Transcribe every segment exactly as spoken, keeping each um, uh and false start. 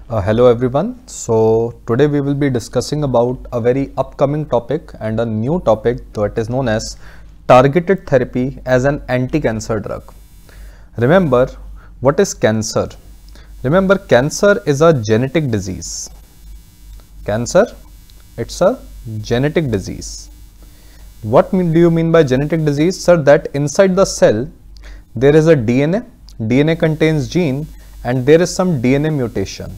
Uh, hello everyone. So today we will be discussing about a very upcoming topic and a new topic that is known as targeted therapy as an anti-cancer drug. Remember, what is cancer? Remember, cancer is a genetic disease. Cancer, it's a genetic disease. What do you mean by genetic disease? Sir, that inside the cell there is a D N A. D N A contains gene and there is some D N A mutation.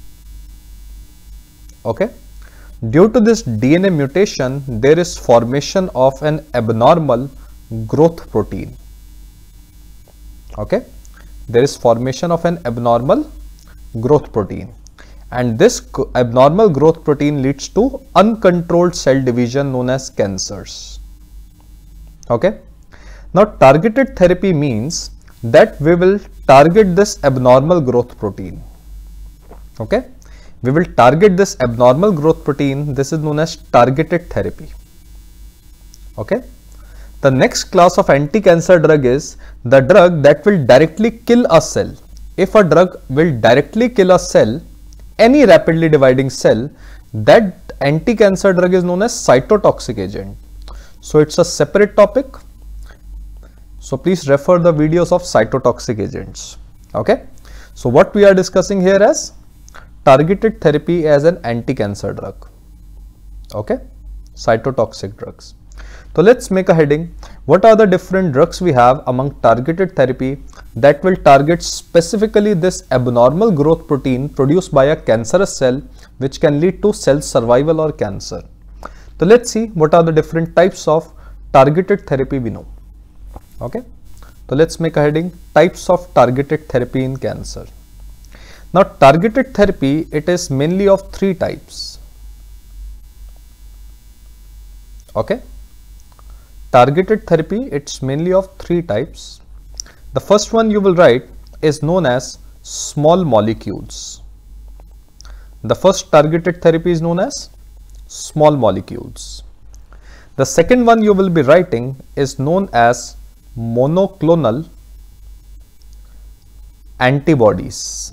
Okay, due to this D N A mutation, there is formation of an abnormal growth protein. Okay, there is formation of an abnormal growth protein, and this abnormal growth protein leads to uncontrolled cell division known as cancers. Okay, now targeted therapy means that we will target this abnormal growth protein. Okay, we will target this abnormal growth protein. This is known as targeted therapy. Okay, the next class of anti-cancer drug is the drug that will directly kill a cell. If a drug will directly kill a cell, any rapidly dividing cell, that anti-cancer drug is known as cytotoxic agent. So it's a separate topic. So please refer the videos of cytotoxic agents. Okay, so what we are discussing here is targeted therapy as an anti-cancer drug. Okay, cytotoxic drugs. So let's make a heading. What are the different drugs we have among targeted therapy that will target specifically this abnormal growth protein produced by a cancerous cell, which can lead to cell survival or cancer? So let's see what are the different types of targeted therapy we know. Okay, so let's make a heading: types of targeted therapy in cancer. Now targeted therapy, it is mainly of three types. Okay, targeted therapy, it's mainly of three types. The first one you will write is known as small molecules. The first targeted therapy is known as small molecules. The second one you will be writing is known as monoclonal antibodies.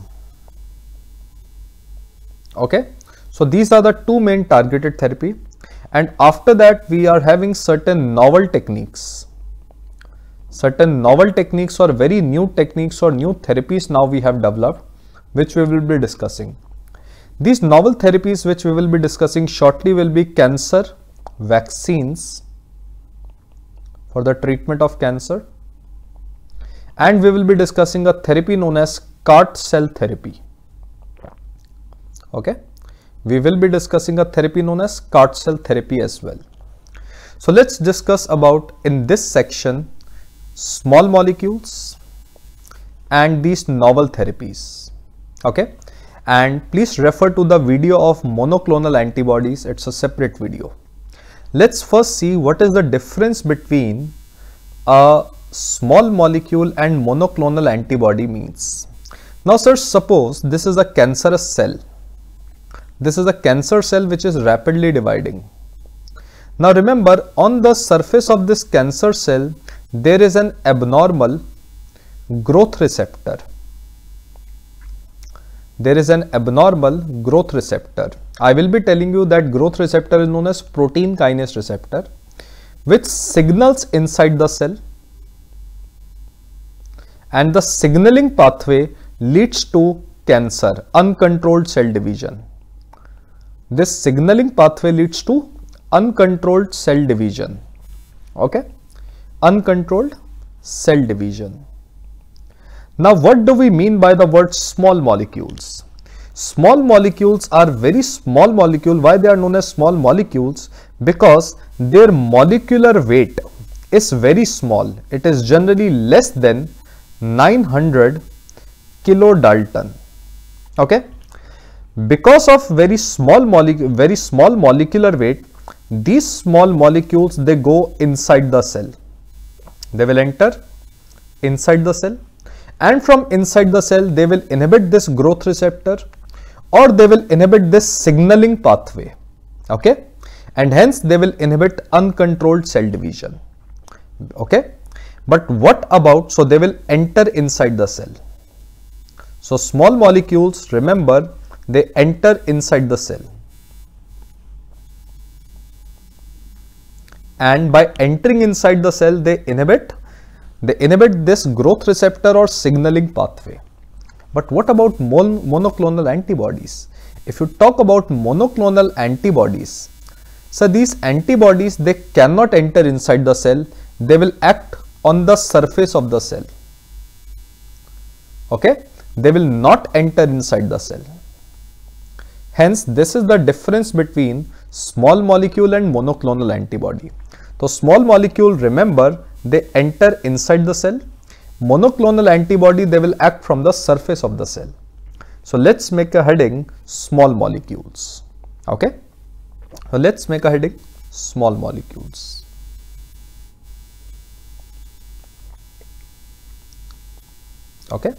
Okay, so these are the two main targeted therapy, and after that we are having certain novel techniques. Certain novel techniques or very new techniques or new therapies now we have developed, which we will be discussing. These novel therapies which we will be discussing shortly will be cancer vaccines for the treatment of cancer, and we will be discussing a therapy known as C A R T cell therapy. Okay, we will be discussing a therapy known as C A R T cell therapy as well. So let's discuss about in this section small molecules and these novel therapies. Okay, and please refer to the video of monoclonal antibodies. It's a separate video. Let's first see what is the difference between a small molecule and monoclonal antibody means. Now sir, suppose this is a cancerous cell. This is a cancer cell which is rapidly dividing. Now remember, on the surface of this cancer cell there is an abnormal growth receptor. There is an abnormal growth receptor. I will be telling you that growth receptor is known as protein kinase receptor, which signals inside the cell, and the signaling pathway leads to cancer, uncontrolled cell division. This signaling pathway leads to uncontrolled cell division. Okay, uncontrolled cell division. Now what do we mean by the word small molecules? Small molecules are very small molecule. Why they are known as small molecules? Because their molecular weight is very small. It is generally less than nine hundred kilodalton. Okay, because of very small molecule, very small molecular weight, these small molecules, they go inside the cell. They will enter inside the cell, and from inside the cell they will inhibit this growth receptor, or they will inhibit this signaling pathway. Okay, and hence they will inhibit uncontrolled cell division. Okay, but what about, so they will enter inside the cell. So small molecules, remember, they enter inside the cell. And by entering inside the cell, they inhibit, they inhibit this growth receptor or signaling pathway. But what about mon monoclonal antibodies? If you talk about monoclonal antibodies, so these antibodies, they cannot enter inside the cell, they will act on the surface of the cell. Okay, they will not enter inside the cell. Hence, this is the difference between small molecule and monoclonal antibody. So, small molecule, remember, they enter inside the cell. Monoclonal antibody, they will act from the surface of the cell. So, let's make a heading small molecules. Okay, so let's make a heading small molecules. Okay.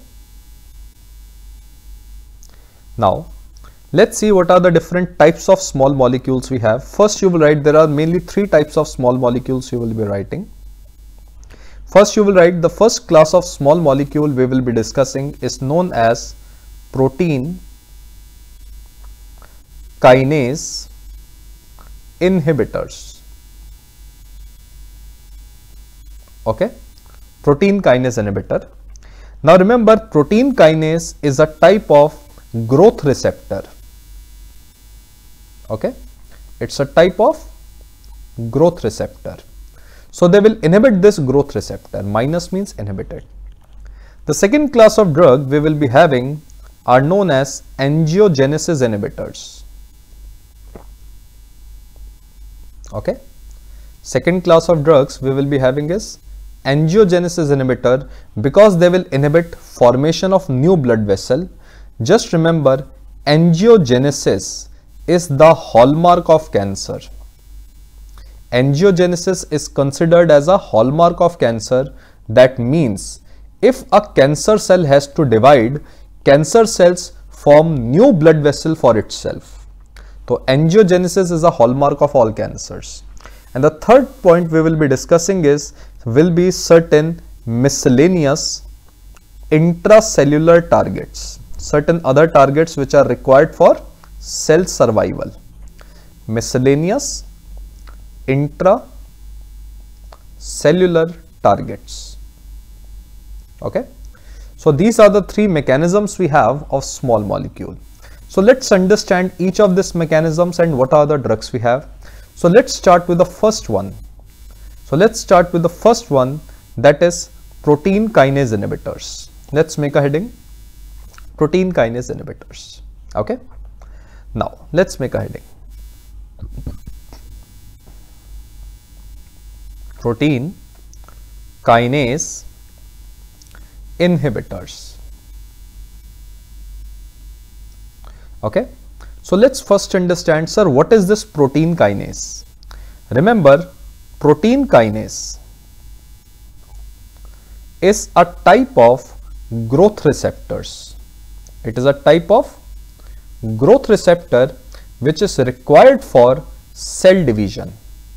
Now, let's see what are the different types of small molecules we have. First, you will write there are mainly three types of small molecules you will be writing. First, you will write the first class of small molecule we will be discussing is known as protein kinase inhibitors. Okay, protein kinase inhibitor. Now remember, protein kinase is a type of growth receptor. Okay, it's a type of growth receptor. So they will inhibit this growth receptor. Minus means inhibited. The second class of drug we will be having are known as angiogenesis inhibitors. Okay, second class of drugs we will be having is angiogenesis inhibitor because they will inhibit formation of new blood vessel. Just remember, angiogenesis is the hallmark of cancer. Angiogenesis is considered as a hallmark of cancer. That means if a cancer cell has to divide, cancer cells form new blood vessel for itself. So angiogenesis is a hallmark of all cancers. And the third point we will be discussing is will be certain miscellaneous intracellular targets, certain other targets which are required for cell survival. Miscellaneous intracellular targets. Okay, so these are the three mechanisms we have of small molecule. So let's understand each of these mechanisms and what are the drugs we have. So let's start with the first one. So let's start with the first one, that is protein kinase inhibitors. Let's make a heading protein kinase inhibitors. Okay, now let's make a heading protein kinase inhibitors. Okay, so let's first understand, sir, what is this protein kinase? Remember, protein kinase is a type of growth receptors. It is a type of growth receptor which is required for cell division.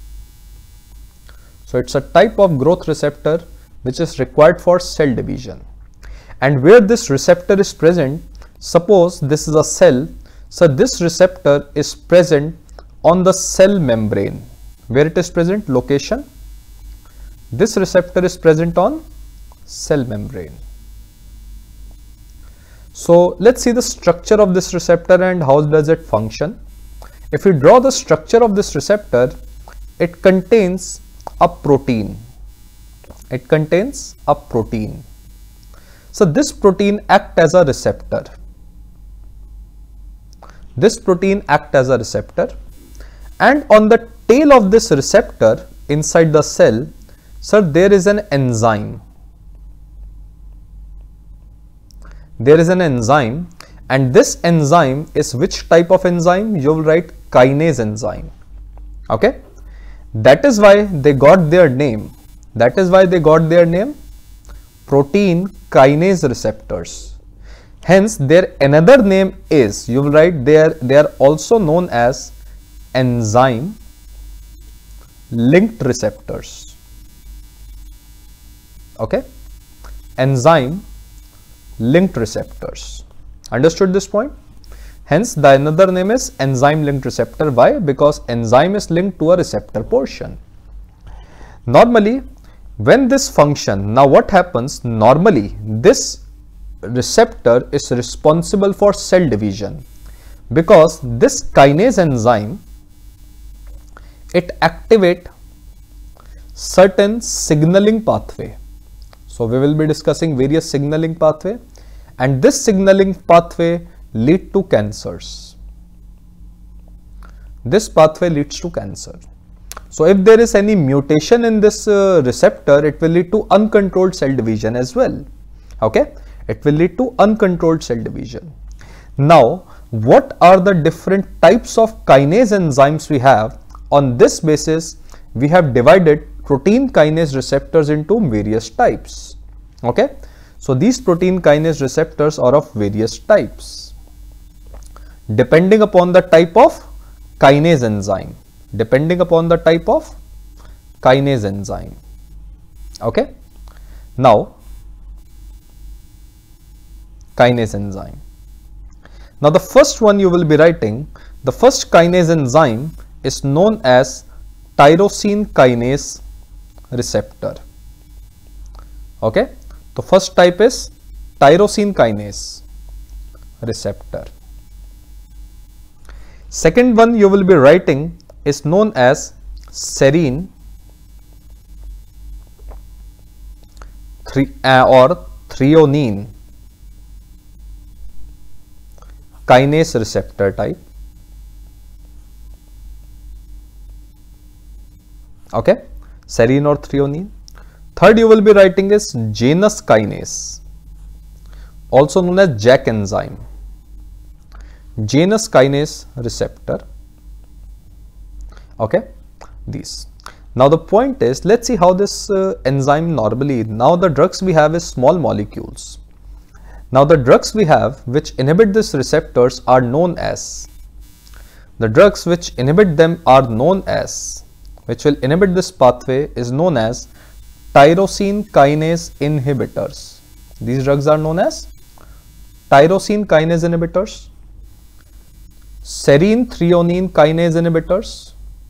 So it's a type of growth receptor which is required for cell division. And where this receptor is present, suppose this is a cell, so this receptor is present on the cell membrane. Where it is present? Location. This receptor is present on cell membrane. So let's see the structure of this receptor and how does it function. If we draw the structure of this receptor, it contains a protein. It contains a protein. So this protein acts as a receptor. This protein acts as a receptor, and on the tail of this receptor inside the cell, sir, there is an enzyme. There is an enzyme, and this enzyme is which type of enzyme? You will write kinase enzyme. Okay, that is why they got their name. That is why they got their name, protein kinase receptors. Hence, their another name is, you will write there, they are also known as enzyme linked receptors. Okay, enzyme linked receptors. Understood this point? Hence the another name is enzyme linked receptor. Why? Because enzyme is linked to a receptor portion. Normally when this function, now what happens, normally this receptor is responsible for cell division, because this kinase enzyme, it activate certain signaling pathway. So we will be discussing various signaling pathway, and this signaling pathway lead to cancers. This pathway leads to cancer. So if there is any mutation in this uh, receptor, it will lead to uncontrolled cell division as well. Okay, it will lead to uncontrolled cell division. Now what are the different types of kinase enzymes we have? On this basis we have divided protein kinase receptors into various types. Okay, so these protein kinase receptors are of various types depending upon the type of kinase enzyme, depending upon the type of kinase enzyme. Okay, now kinase enzyme. Now the first one you will be writing, the first kinase enzyme is known as tyrosine kinase receptor. Okay, the first type is tyrosine kinase receptor. Second one you will be writing is known as serine uh, or threonine kinase receptor type. Okay, serine or threonine. Third you will be writing is Janus kinase, also known as Jack enzyme, Janus kinase receptor. Okay, these. Now the point is, let's see how this uh, enzyme normally, now the drugs we have is small molecules. Now the drugs we have which inhibit these receptors are known as, the drugs which inhibit them are known as, which will inhibit this pathway is known as tyrosine kinase inhibitors. These drugs are known as tyrosine kinase inhibitors, serine threonine kinase inhibitors,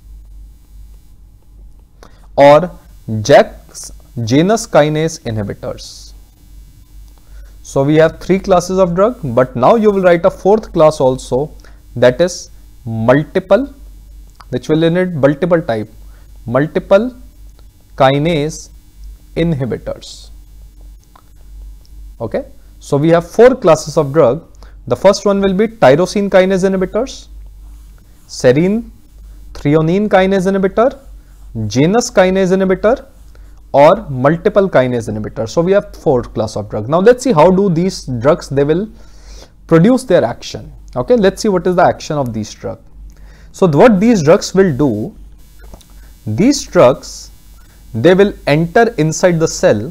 or Jack's Janus kinase inhibitors. So we have three classes of drug, but now you will write a fourth class also, that is multiple, which will inhibit multiple type, multiple kinase inhibitors. Okay, so we have four classes of drug. The first one will be tyrosine kinase inhibitors, serine threonine kinase inhibitor, Janus kinase inhibitor, or multiple kinase inhibitor. So we have four class of drug. Now let's see how do these drugs, they will produce their action. Okay, let's see what is the action of these drugs. So what these drugs will do, these drugs, they will enter inside the cell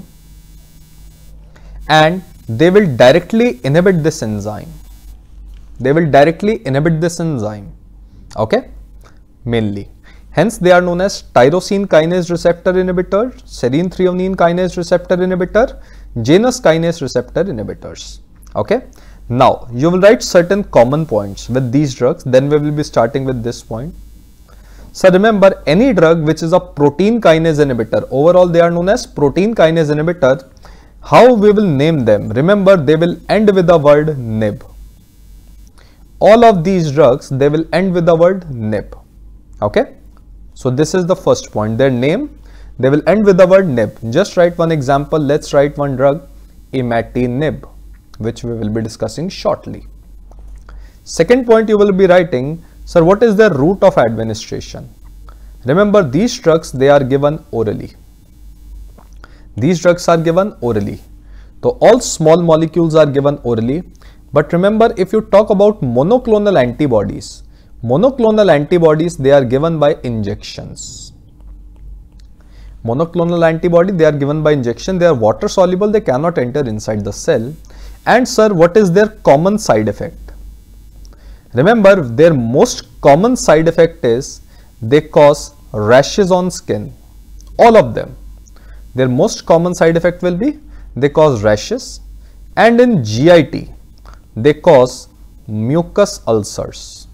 and they will directly inhibit this enzyme. They will directly inhibit this enzyme. Okay, mainly. Hence they are known as tyrosine kinase receptor inhibitor, serine threonine kinase receptor inhibitor, Janus kinase receptor inhibitors. Okay, now you will write certain common points with these drugs, then we will be starting with this point. So remember, any drug which is a protein kinase inhibitor, overall they are known as protein kinase inhibitor. How we will name them? Remember, they will end with the word nib. All of these drugs, they will end with the word nib. Okay, so this is the first point, their name, they will end with the word nib. Just write one example. Let's write one drug, imatinib, which we will be discussing shortly. Second point you will be writing, sir, what is the route of administration? Remember, these drugs, they are given orally. These drugs are given orally. So all small molecules are given orally. But remember, if you talk about monoclonal antibodies, monoclonal antibodies, they are given by injections. Monoclonal antibody, they are given by injection. They are water soluble, they cannot enter inside the cell. And sir, what is their common side effect? Remember, their most common side effect is they cause rashes on skin. All of them. Their most common side effect will be they cause rashes, and in G I T they cause mucus ulcers.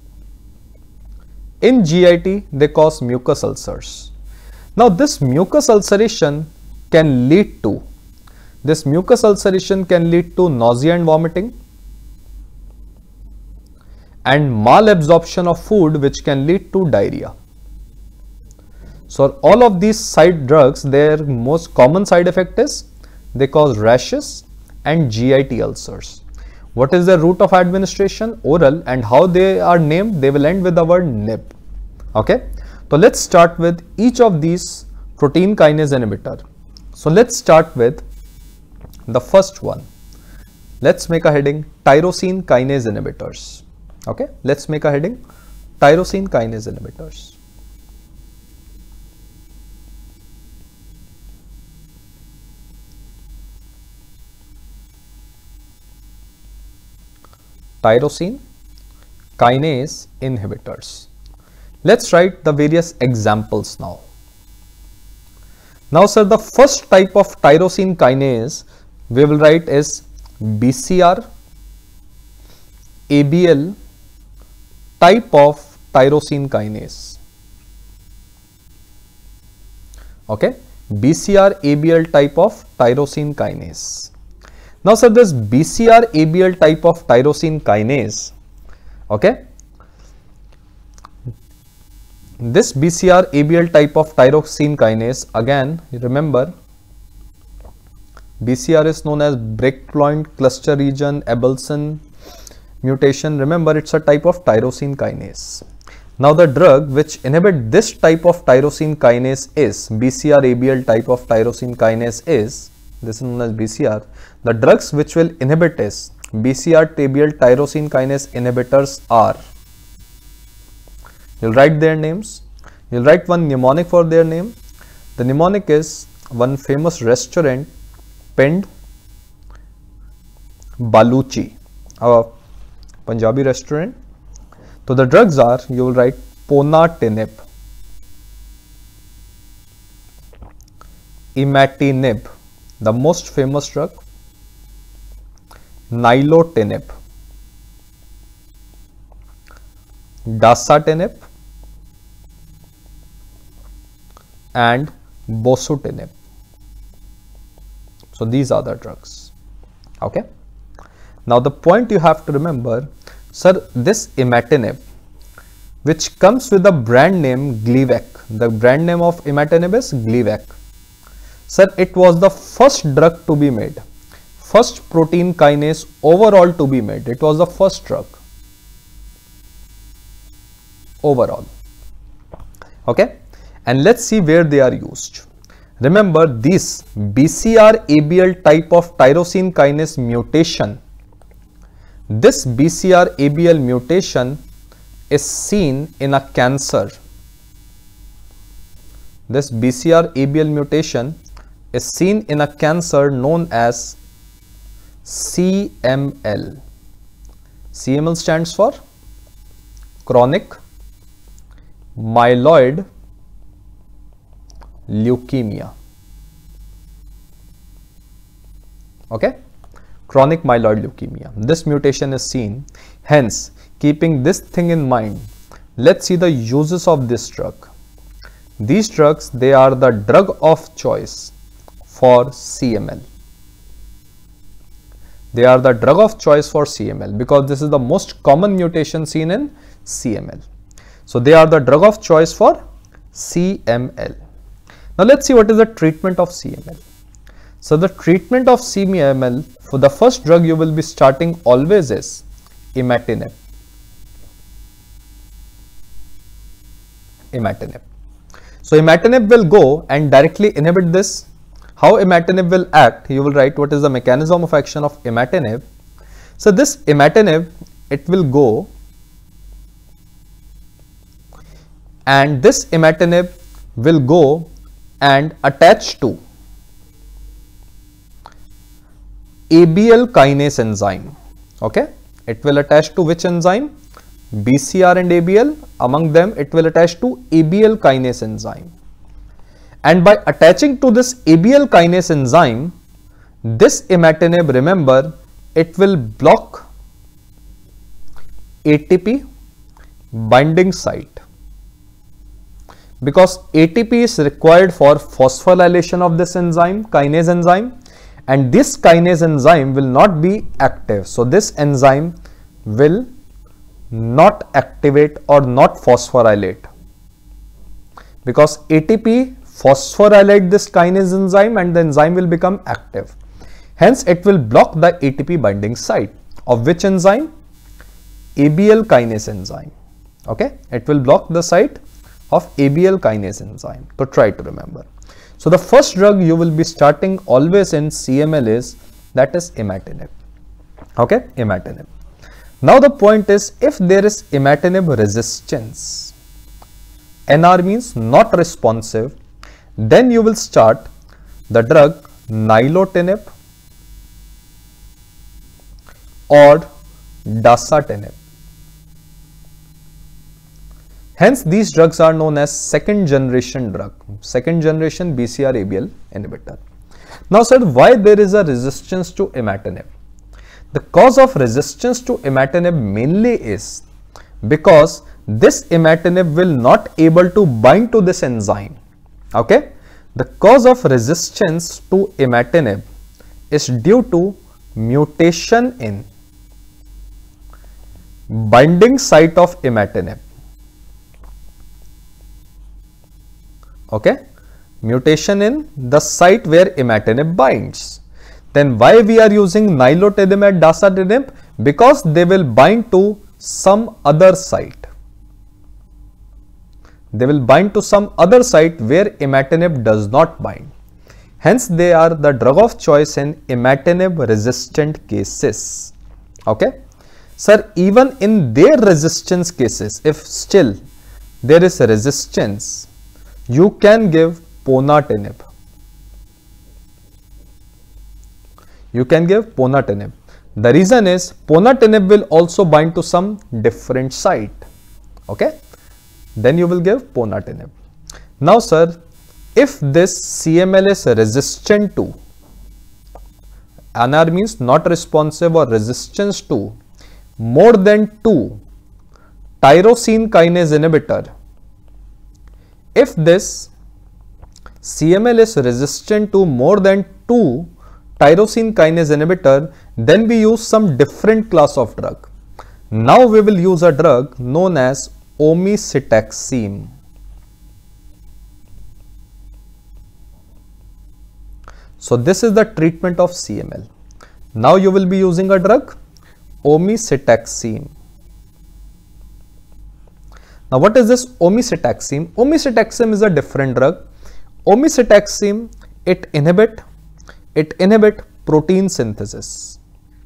In G I T, they cause mucus ulcers. Now, this mucus ulceration can lead to, this mucus ulceration can lead to nausea and vomiting, and malabsorption of food, which can lead to diarrhea. So, all of these side drugs, their most common side effect is they cause rashes and G I T ulcers. What is the route of administration? Oral. And how they are named? They will end with the word N I B. Okay. So, let's start with each of these protein kinase inhibitor. So, let's start with the first one. Let's make a heading tyrosine kinase inhibitors. Okay. Let's make a heading tyrosine kinase inhibitors. Tyrosine kinase inhibitors. Let's write the various examples now. Now, sir, the first type of tyrosine kinase we will write is B C R, A B L type of tyrosine kinase. Okay, B C R, A B L type of tyrosine kinase. Now, sir, this B C R A B L type of tyrosine kinase, okay, this B C R A B L type of tyrosine kinase, again, remember, B C R is known as breakpoint cluster region Abelson mutation. Remember, it's a type of tyrosine kinase. Now, the drug which inhibit this type of tyrosine kinase is B C R A B L type of tyrosine kinase is, this is known as B C R. The drugs which will inhibit is B C R A B L tyrosine kinase inhibitors are, you'll write their names, you'll write one mnemonic for their name. The mnemonic is one famous restaurant, Pind Baluchi, a Punjabi restaurant. So, the drugs are, you will write ponatinib, imatinib, the most famous drug, nilotinib, dasatinib, and bosutinib. So, these are the drugs. Okay. Now, the point you have to remember, sir, this imatinib, which comes with the brand name Gleevec, the brand name of imatinib is Gleevec. Sir, it was the first drug to be made, first protein kinase overall to be made. It was the first drug overall. Okay. And let's see where they are used. Remember, this B C R A B L type of tyrosine kinase mutation, this B C R A B L mutation is seen in a cancer. This B C R A B L mutation is seen in a cancer known as C M L. C M L stands for chronic myeloid leukemia. Okay, chronic myeloid leukemia. This mutation is seen. Hence, keeping this thing in mind, let's see the uses of this drug. These drugs, they are the drug of choice for C M L. They are the drug of choice for C M L because this is the most common mutation seen in C M L. So, they are the drug of choice for C M L. Now, let's see what is the treatment of C M L. So, the treatment of C M L, for the first drug you will be starting always is imatinib. Imatinib. So, imatinib will go and directly inhibit this. How imatinib will act? You will write what is the mechanism of action of imatinib. So, this imatinib, it will go and this imatinib will go and attach to A B L kinase enzyme. Okay, it will attach to which enzyme? B C R and A B L. Among them, it will attach to A B L kinase enzyme. And by attaching to this A B L kinase enzyme, this imatinib, remember, it will block A T P binding site, because A T P is required for phosphorylation of this enzyme, kinase enzyme, and this kinase enzyme will not be active. So this enzyme will not activate or not phosphorylate, because A T P phosphorylate this kinase enzyme and the enzyme will become active. Hence it will block the A T P binding site of which enzyme? A B L kinase enzyme. Okay, it will block the site of A B L kinase enzyme. So try to remember. So the first drug you will be starting always in C M L is, that is imatinib. Okay, imatinib. Now the point is, if there is imatinib resistance, N R means not responsive, then you will start the drug nilotinib or dasatinib. Hence these drugs are known as second generation drug, second generation B C R A B L inhibitor. Now sir, why there is a resistance to imatinib? The cause of resistance to imatinib mainly is because this imatinib will not able to bind to this enzyme. Okay, the cause of resistance to imatinib is due to mutation in binding site of imatinib. Okay, mutation in the site where imatinib binds. Then why we are using nilotinib and dasatinib? Because they will bind to some other site. They will bind to some other site where imatinib does not bind. Hence they are the drug of choice in imatinib resistant cases. Okay, sir, even in their resistance cases, if still there is a resistance, you can give ponatinib. You can give ponatinib. The reason is ponatinib will also bind to some different site. Okay, then you will give ponatinib. Now sir, if this C M L is resistant to, N R means not responsive or resistance to, more than two tyrosine kinase inhibitor, if this C M L is resistant to more than two tyrosine kinase inhibitor, then we use some different class of drug. Now we will use a drug known as omecitaxime. So this is the treatment of C M L. Now you will be using a drug omecitaxime. Now what is this omecitaxime? Omecitaxime is a different drug. Omecitaxime, it inhibit, it inhibit protein synthesis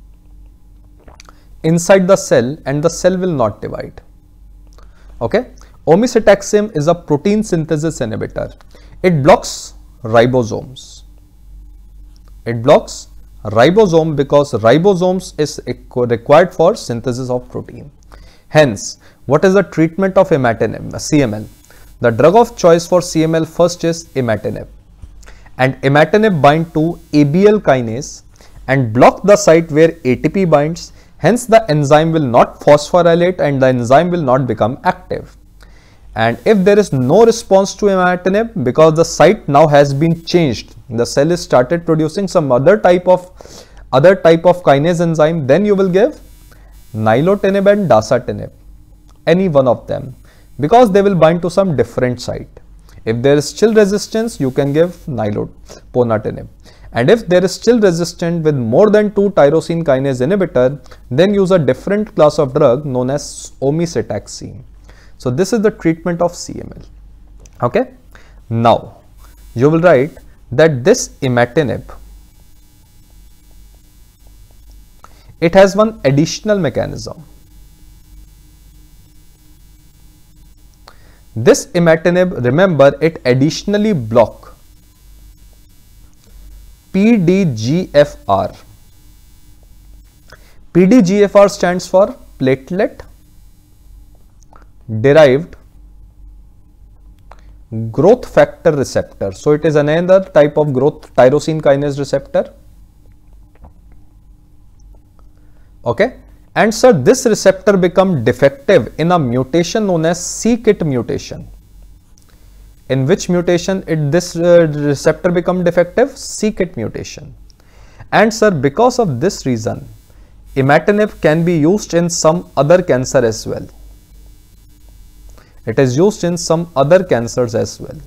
inside the cell and the cell will not divide. Okay, omecitaxime is a protein synthesis inhibitor. It blocks ribosomes. It blocks ribosome because ribosomes is required for synthesis of protein. Hence, what is the treatment of imatinib, C M L? The drug of choice for C M L first is imatinib. And imatinib bind to A B L kinase and block the site where A T P binds. Hence, the enzyme will not phosphorylate and the enzyme will not become active. And if there is no response to imatinib, because the site now has been changed, the cell is started producing some other type of other type of kinase enzyme, then you will give nilotinib and dasatinib, any one of them, because they will bind to some different site. If there is still resistance, you can give niloponatinib. And if there is still resistant with more than two tyrosine kinase inhibitor, then use a different class of drug known as omecitaxime. So this is the treatment of C M L. Okay. Now you will write that this imatinib, it has one additional mechanism. This imatinib, remember, it additionally block P D G F R. P D G F R stands for platelet derived growth factor receptor. So it is another type of growth tyrosine kinase receptor. Okay, And sir, this receptor become defective in a mutation known as c-kit mutation. In which mutation it this uh, receptor become defective? c-kit mutation. And sir, because of this reason, imatinib can be used in some other cancer as well. It is used in some other cancers as well.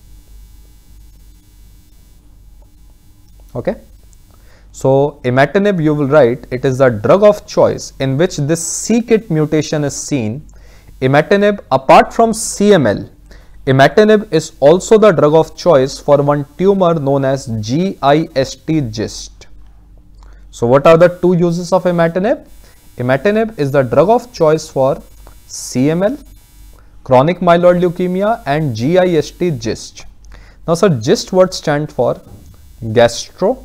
Okay. So imatinib, you will write, it is the drug of choice in which this c-kit mutation is seen. Imatinib, apart from C M L, imatinib is also the drug of choice for one tumor known as GIST GIST. So what are the two uses of imatinib? Imatinib is the drug of choice for C M L, chronic myeloid leukemia, and GIST GIST. Now sir, GIST word stands for gastro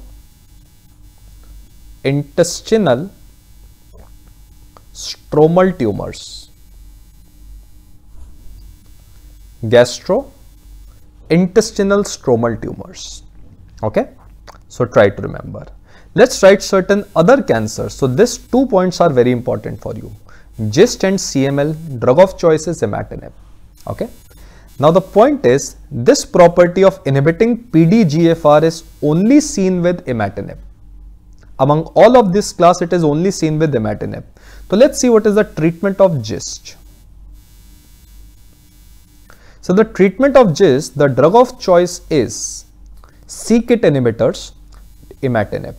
intestinal stromal tumors. Gastro intestinal stromal tumors. Okay, so try to remember. Let's write certain other cancers. So these two points are very important for you. GIST and C M L, drug of choice is imatinib. Okay. Now the point is, this property of inhibiting P D G F R is only seen with imatinib. Among all of this class, it is only seen with imatinib. So let's see what is the treatment of GIST. So the treatment of GIST, the drug of choice is c-kit inhibitors, imatinib.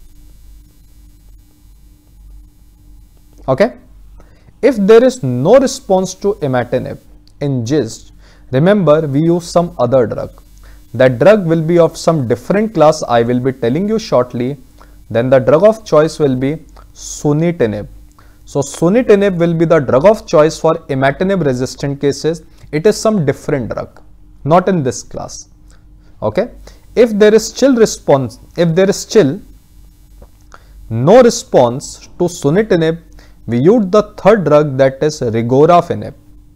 Okay. If there is no response to imatinib in GIST, remember we use some other drug. That drug will be of some different class, I will be telling you shortly. Then the drug of choice will be sunitinib. So sunitinib will be the drug of choice for imatinib resistant cases. It is some different drug, not in this class. Okay. If there is still response, if there is still no response to sunitinib, we use the third drug, that is regorafenib.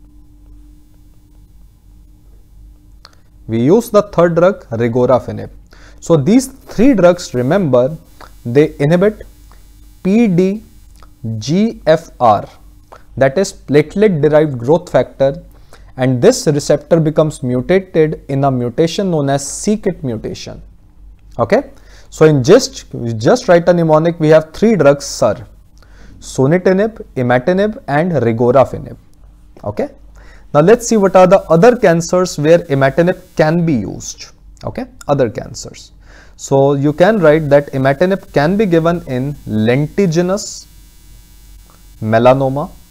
We use the third drug, regorafenib. So these three drugs, remember, they inhibit P D G F R, that is platelet derived growth factor, and this receptor becomes mutated in a mutation known as c-kit mutation. Okay. So in GIST, we just write a mnemonic, we have three drugs, sir. Sunitinib, imatinib, and regorafenib. Okay. Now let's see what are the other cancers where imatinib can be used. Okay. Other cancers. So you can write that imatinib can be given in lentiginous melanoma,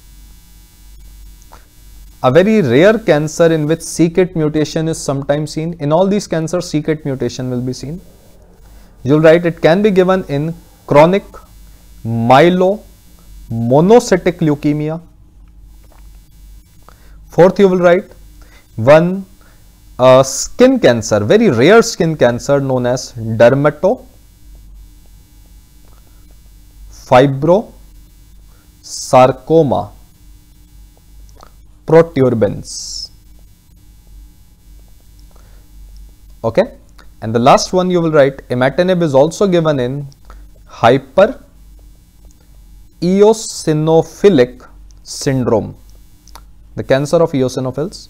a very rare cancer in which c-kit mutation is sometimes seen. In all these cancers, c-kit mutation will be seen. You'll write it can be given in chronic myelomonocytic leukemia. Fourth, you will write one uh, skin cancer, very rare skin cancer known as dermatofibrosarcoma protuberans. Okay. And the last one you will write, imatinib is also given in hyper eosinophilic syndrome, the cancer of eosinophils,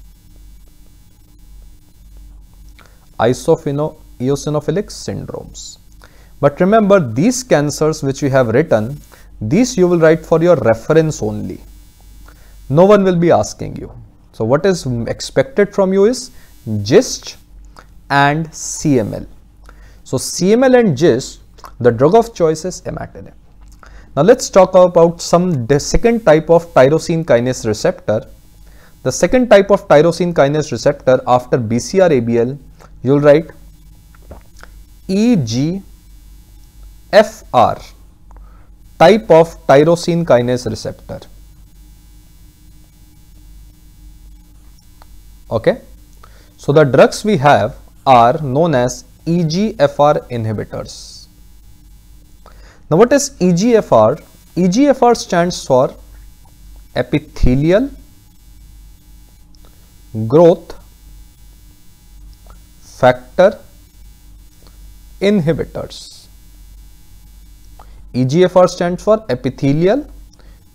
eosinophilic syndromes. But remember, these cancers which we have written, these you will write for your reference only. No one will be asking you. So what is expected from you is GIST and C M L. So C M L and GIST, the drug of choice is imatinib. Now let's talk about some the second type of tyrosine kinase receptor. The second type of tyrosine kinase receptor after B C R A B L, you'll write E G F R type of tyrosine kinase receptor. Okay. So the drugs we have are known as E G F R inhibitors. Now what is E G F R? E G F R stands for epithelial growth factor inhibitors. E G F R stands for epithelial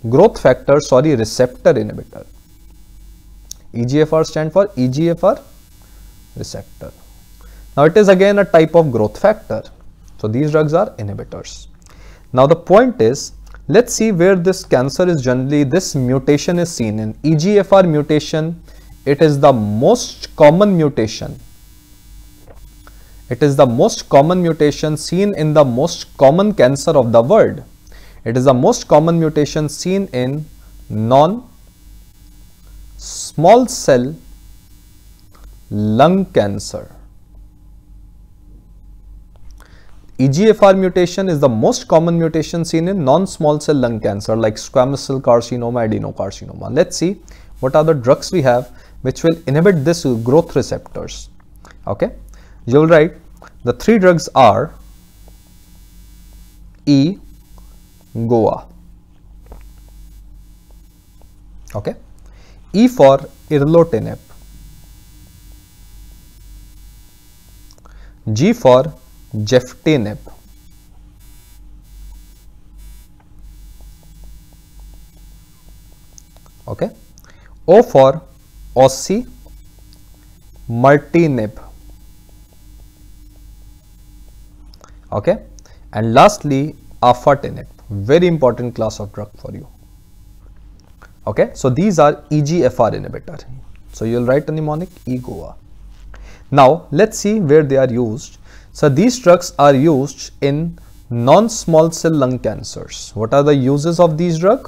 growth factor, sorry, receptor inhibitor. E G F R stand for E G F R receptor. Now it is again a type of growth factor. So these drugs are inhibitors. Now the point is, let's see where this cancer is generally, this mutation is seen in. E G F R mutation, it is the most common mutation. It is the most common mutation seen in the most common cancer of the world. It is the most common mutation seen in non-small cell lung cancer. E G F R mutation is the most common mutation seen in non-small cell lung cancer like squamous cell carcinoma, adenocarcinoma. Let's see what are the drugs we have which will inhibit this growth receptors. Okay, you will write the three drugs are E, G O A. Okay, E for erlotinib, G for geftinib, okay, O for osimertinib, okay, and lastly afatinib, very important class of drug for you. Okay, so these are E G F R inhibitor. So you will write a mnemonic E G O A. Now let's see where they are used. So these drugs are used in non-small cell lung cancers. What are the uses of these drugs?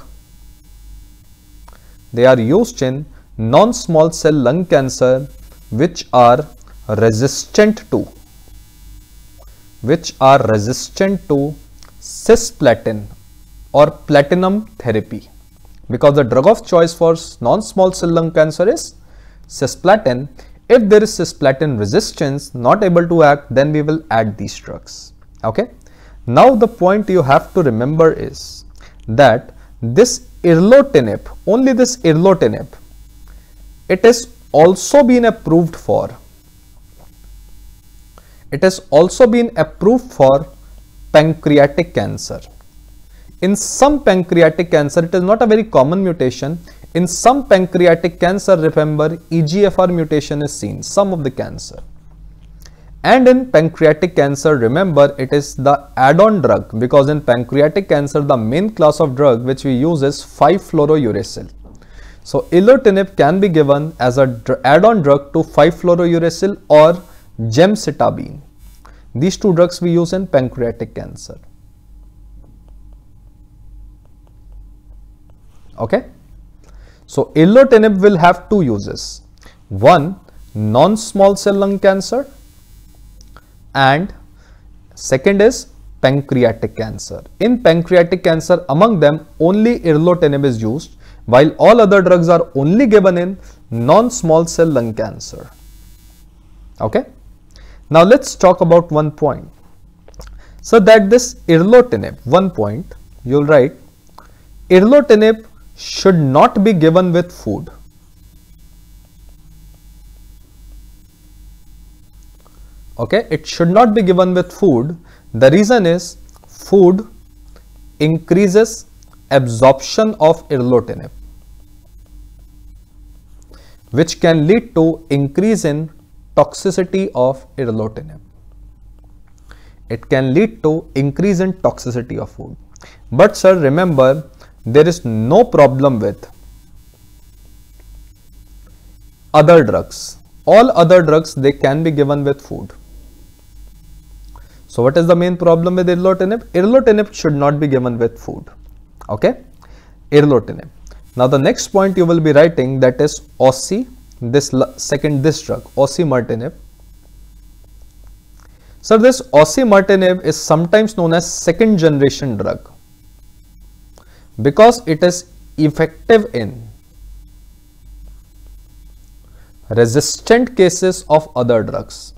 They are used in non-small cell lung cancer which are resistant to which are resistant to cisplatin or platinum therapy, because the drug of choice for non-small cell lung cancer is cisplatin. If there is cisplatin resistance, not able to act, then we will add these drugs. Okay. Now the point you have to remember is that this erlotinib, only this erlotinib, it is also been approved for, it has also been approved for pancreatic cancer. In some pancreatic cancer, it is not a very common mutation. In some pancreatic cancer, remember, E G F R mutation is seen, some of the cancer. And in pancreatic cancer, remember, it is the add-on drug, because in pancreatic cancer, the main class of drug which we use is five fluorouracil. So erlotinib can be given as a add-on drug to five fluorouracil or gemcitabine. These two drugs we use in pancreatic cancer. Okay. So erlotinib will have two uses. One, non-small cell lung cancer, and second is pancreatic cancer. In pancreatic cancer, among them only erlotinib is used, while all other drugs are only given in non-small cell lung cancer. Okay. Now let's talk about one point. So that this erlotinib, one point, you'll write, erlotinib should not be given with food. Okay, it should not be given with food. The reason is food increases absorption of erlotinib, which can lead to increase in toxicity of erlotinib. It can lead to increase in toxicity of food. But sir, remember, there is no problem with other drugs. All other drugs, they can be given with food. So what is the main problem with erlotinib? Erlotinib should not be given with food. Okay, erlotinib. Now the next point you will be writing, that is osi, this second this drug, osimertinib. So this osimertinib is sometimes known as second generation drug, because it is effective in resistant cases of other drugs.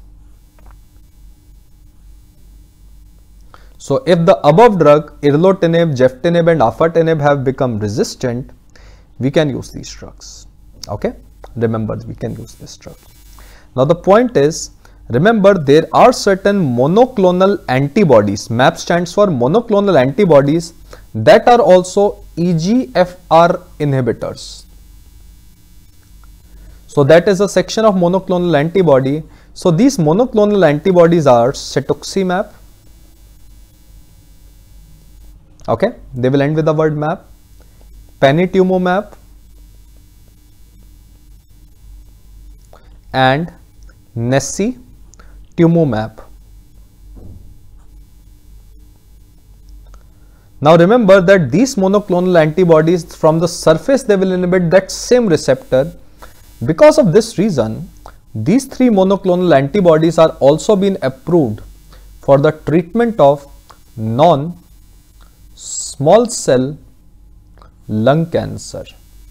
So if the above drug, erlotinib, geftinib and afatinib, have become resistant, we can use these drugs. Okay, remember, we can use this drug. Now the point is, remember, there are certain monoclonal antibodies, MAP stands for monoclonal antibodies, that are also E G F R inhibitors. So that is a section of monoclonal antibody. So these monoclonal antibodies are cetuximab. Okay, they will end with the word map. Panitumumab and necitumumab. Now remember that these monoclonal antibodies, from the surface they will inhibit that same receptor. Because of this reason, these three monoclonal antibodies are also been approved for the treatment of non-small cell lung cancer.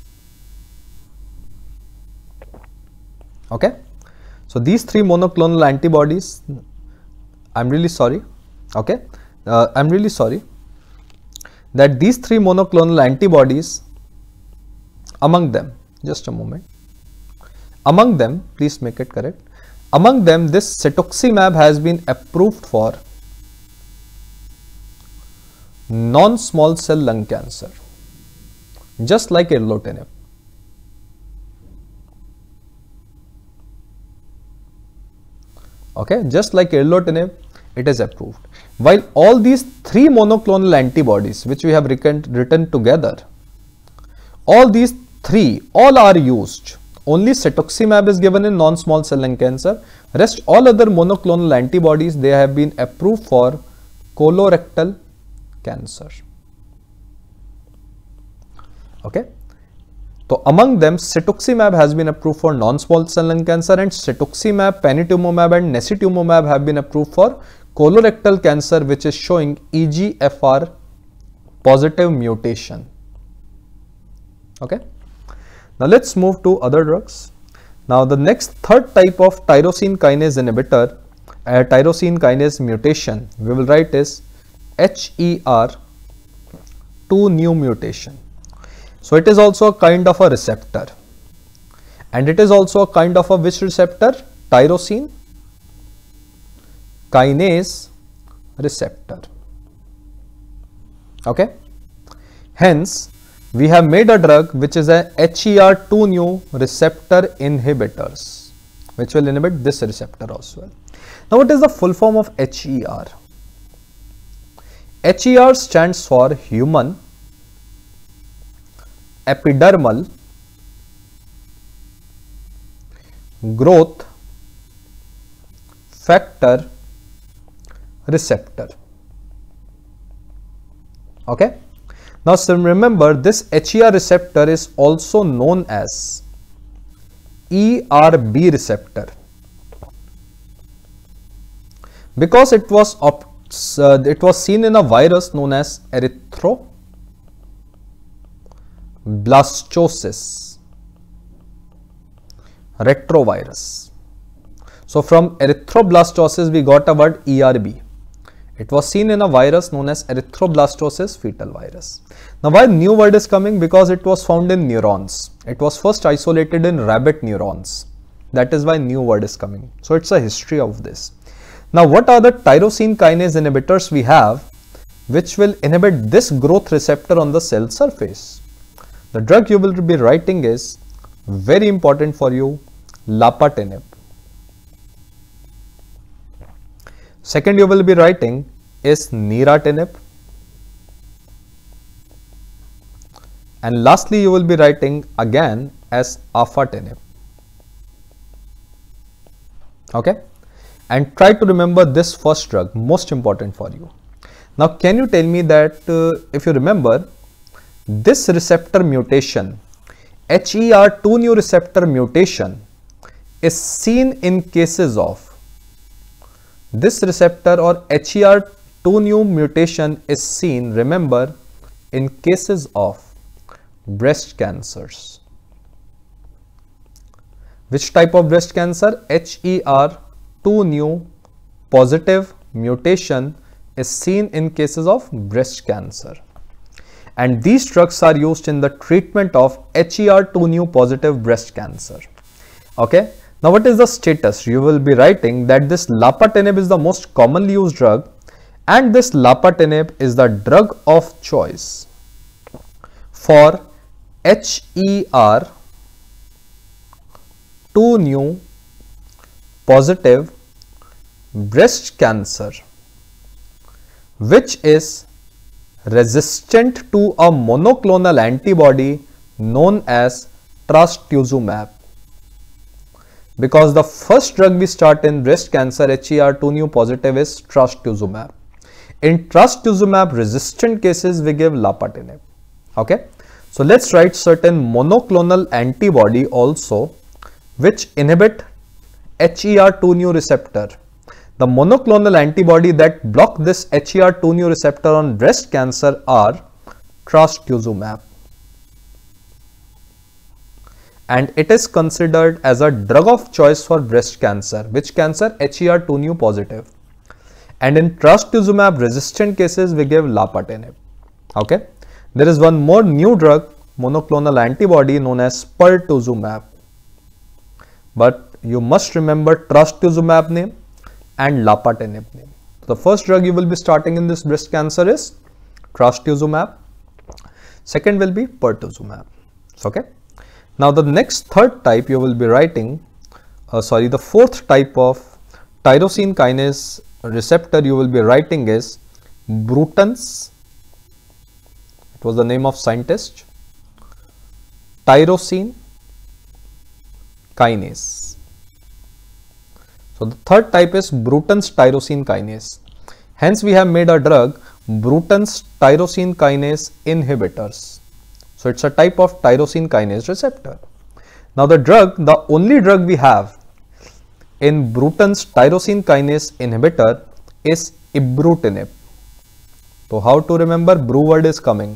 Okay, so these three monoclonal antibodies, I'm really sorry, okay, uh, I'm really sorry that these three monoclonal antibodies, among them, just a moment, among them, please make it correct, among them this cetuximab has been approved for non-small cell lung cancer, just like erlotinib. Okay, just like erlotinib, it is approved. While all these three monoclonal antibodies which we have written, written together, all these three, all are used. Only cetuximab is given in non-small cell lung cancer. Rest all other monoclonal antibodies, they have been approved for colorectal cancer. Okay. So among them, cetuximab has been approved for non-small cell lung cancer, and cetuximab, panitumumab and necitumumab have been approved for colorectal cancer, which is showing E G F R positive mutation. Okay. Now let's move to other drugs. Now the next third type of tyrosine kinase inhibitor, uh, tyrosine kinase mutation, we will write is H E R two new mutation. So it is also a kind of a receptor, and it is also a kind of a which receptor? Tyrosine kinase receptor. Okay. Hence, we have made a drug which is a H E R two new receptor inhibitors, which will inhibit this receptor as well. Now, what is the full form of H E R? H E R stands for human epidermal growth factor receptor. Okay. Now, so remember, this H E R receptor is also known as E R B receptor, because it was uh, it was seen in a virus known as erythroblastosis retrovirus. So from erythroblastosis we got a word E R B. It was seen in a virus known as erythroblastosis fetal virus. Now why new word is coming? Because it was found in neurons. It was first isolated in rabbit neurons. That is why new word is coming. So it's a history of this. Now what are the tyrosine kinase inhibitors we have which will inhibit this growth receptor on the cell surface? The drug you will be writing is very important for you, lapatinib. Second you will be writing is neratinib. And lastly you will be writing again as afatinib. Okay. And try to remember this first drug, most important for you. Now can you tell me that uh, if you remember, this receptor mutation, H E R two new receptor mutation, is seen in cases of this receptor, or H E R two new mutation is seen, remember, in cases of breast cancers. Which type of breast cancer? H E R two new positive mutation is seen in cases of breast cancer. And these drugs are used in the treatment of H E R two new positive breast cancer. Okay. Now what is the status? You will be writing that this lapatinib is the most commonly used drug, and this lapatinib is the drug of choice for H E R two new positive breast cancer, which is resistant to a monoclonal antibody known as trastuzumab. Because the first drug we start in breast cancer H E R two new positive is trastuzumab. In trastuzumab resistant cases we give lapatinib. Okay, so let's write certain monoclonal antibody also which inhibit H E R two new receptor. The monoclonal antibody that block this H E R two new receptor on breast cancer are trastuzumab, and it is considered as a drug of choice for breast cancer. Which cancer? H E R two new positive. And in trastuzumab resistant cases we give lapatinib. Okay, there is one more new drug, monoclonal antibody known as pertuzumab, but you must remember trastuzumab name and lapatinib name. The first drug you will be starting in this breast cancer is trastuzumab. Second will be pertuzumab. Okay. Now the next third type you will be writing, uh, sorry, the fourth type of tyrosine kinase receptor you will be writing is Bruton's, it was the name of scientist, tyrosine kinase. So the third type is Bruton's tyrosine kinase. Hence we have made a drug Bruton's tyrosine kinase inhibitors. So it's a type of tyrosine kinase receptor. Now the drug, the only drug we have in Bruton's tyrosine kinase inhibitor is ibrutinib. So how to remember? Bru word is coming.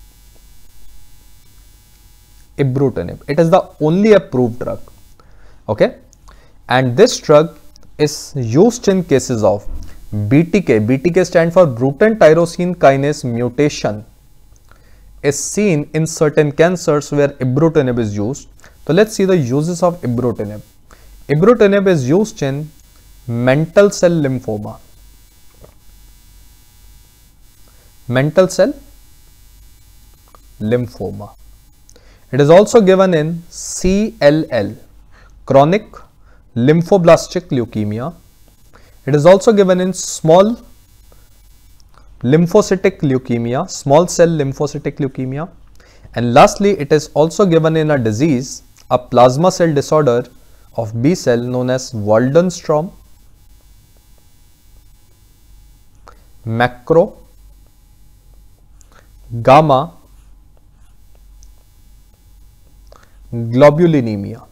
Ibrutinib. It is the only approved drug. Okay, and this drug is used in cases of B T K. B T K stands for Bruton tyrosine kinase mutation. Is seen in certain cancers where ibrutinib is used. So let's see the uses of ibrutinib. Ibrutinib is used in mantle cell lymphoma. Mantle cell lymphoma. It is also given in C L L, chronic lymphoblastic leukemia. It is also given in small lymphocytic leukemia, small cell lymphocytic leukemia. And lastly, it is also given in a disease, a plasma cell disorder of B cell known as Waldenstrom macro gamma globulinemia.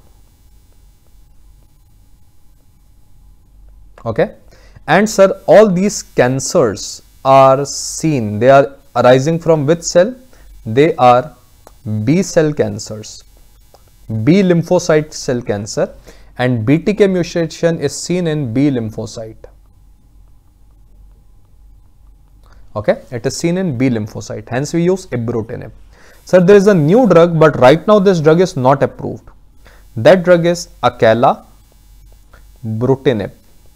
Okay, and sir, all these cancers are seen, they are arising from which cell? They are B cell cancers, B lymphocyte cell cancer, and B T K mutation is seen in B lymphocyte. Okay, it is seen in B lymphocyte, hence we use ibrutinib. Sir, there is a new drug, but right now this drug is not approved. That drug is acalabrutinib.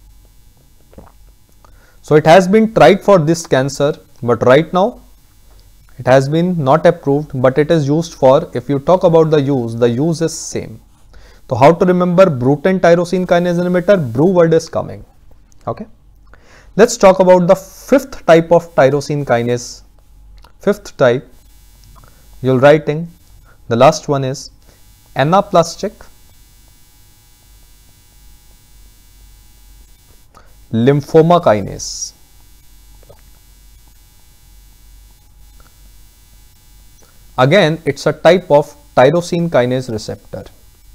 So it has been tried for this cancer, but right now it has been not approved, but it is used for, if you talk about the use, the use is same. So how to remember Bruton tyrosine kinase inhibitor? Bru word is coming. Okay. Let's talk about the fifth type of tyrosine kinase. Fifth type, you're writing, the last one is anaplastic lymphoma kinase. Again, it's a type of tyrosine kinase receptor.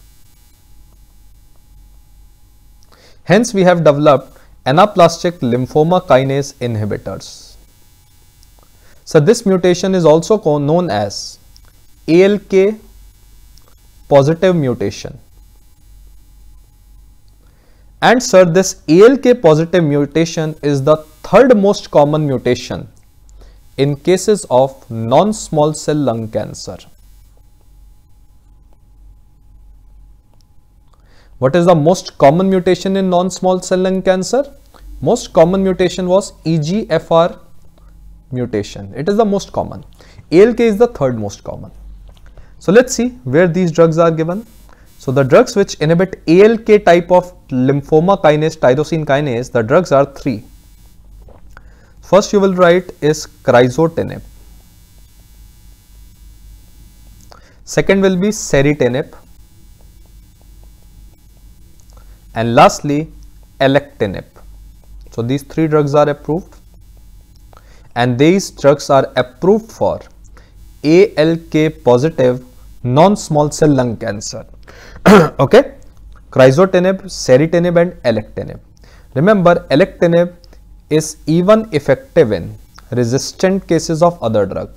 Hence, we have developed anaplastic lymphoma kinase inhibitors. So, this mutation is also known as A L K positive mutation. And sir, this A L K positive mutation is the third most common mutation in cases of non-small cell lung cancer. What is the most common mutation in non-small cell lung cancer? Most common mutation was E G F R mutation. It is the most common. A L K is the third most common. So let's see where these drugs are given. So the drugs which inhibit A L K type of lymphoma kinase, tyrosine kinase, the drugs are three. First you will write is crizotinib. Second will be seritinib. And lastly, alectinib. So these three drugs are approved. And these drugs are approved for A L K positive non-small cell lung cancer. Okay, crizotinib, seritinib and alectinib. Remember, alectinib is even effective in resistant cases of other drug.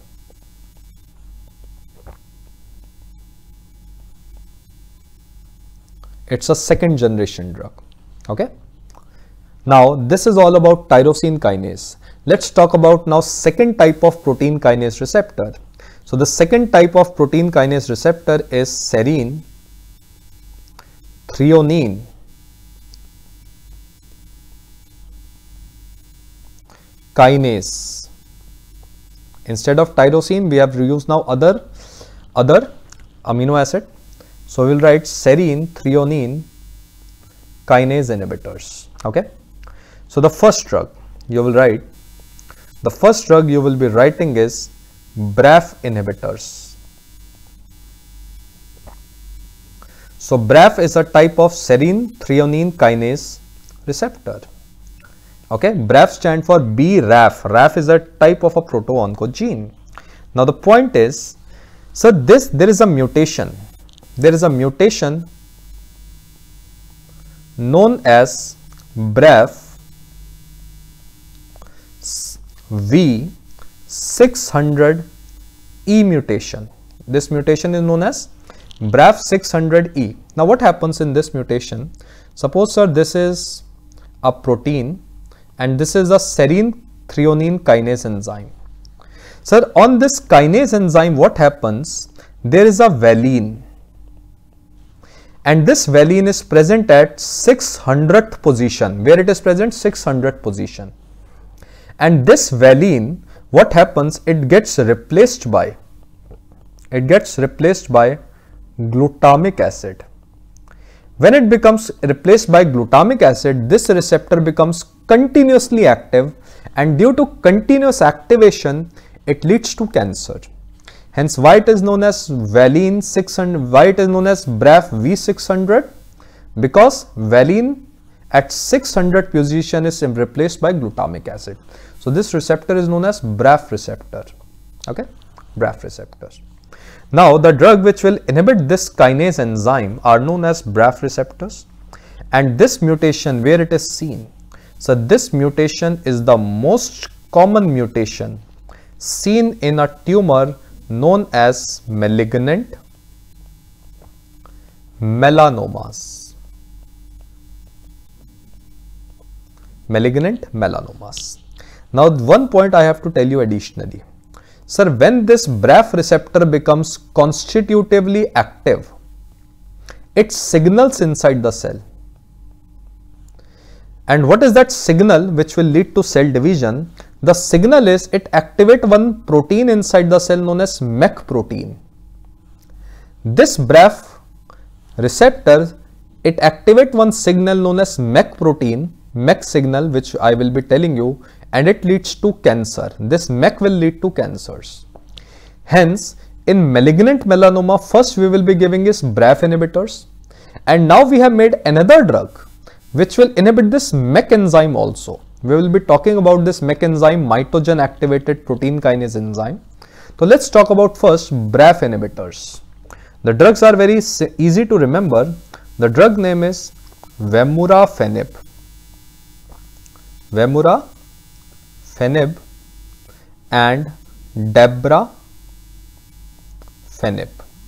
It's a second generation drug. Okay. Now this is all about tyrosine kinase. Let's talk about now second type of protein kinase receptor. So the second type of protein kinase receptor is serine threonine kinase. Instead of tyrosine, we have used now other other amino acid. So we will write serine threonine kinase inhibitors. Okay. So the first drug you will write, the first drug you will be writing is B R A F inhibitors. So B R A F is a type of serine threonine kinase receptor. Okay, B R A F stands for B R A F. R A F is a type of a proto-oncogene. Now the point is, so this there is a mutation. There is a mutation known as B R A F V six hundred E mutation. This mutation is known as B R A F six hundred E. Now what happens in this mutation? Suppose sir, this is a protein and this is a serine threonine kinase enzyme. Sir, on this kinase enzyme what happens? There is a valine and this valine is present at six hundredth position. Where it is present? six hundredth position. And this valine, what happens? It gets replaced by, it gets replaced by glutamic acid. When it becomes replaced by glutamic acid, this receptor becomes continuously active, and due to continuous activation, it leads to cancer. Hence, why it is known as valine six hundred, why it is known as B R A F V six hundred? Because valine at six hundred position is replaced by glutamic acid. So this receptor is known as B R A F receptor. Okay, B R A F receptor. Now the drug which will inhibit this kinase enzyme are known as B R A F receptors, and this mutation where it is seen. So this mutation is the most common mutation seen in a tumor known as malignant melanomas. Malignant melanomas. Now one point I have to tell you additionally. Sir, when this B R A F receptor becomes constitutively active, it signals inside the cell. And what is that signal which will lead to cell division? The signal is it activates one protein inside the cell known as M E C protein. This B R A F receptor, it activates one signal known as M E C protein, M E C signal, which I will be telling you, and it leads to cancer. This M E C will lead to cancers. Hence, in malignant melanoma, first we will be giving is B R A F inhibitors, and now we have made another drug which will inhibit this M E C enzyme also. We will be talking about this M E C enzyme, mitogen activated protein kinase enzyme. So let's talk about first B R A F inhibitors. The drugs are very easy to remember. The drug name is vemurafenib. Vemurafenib and dabrafenib.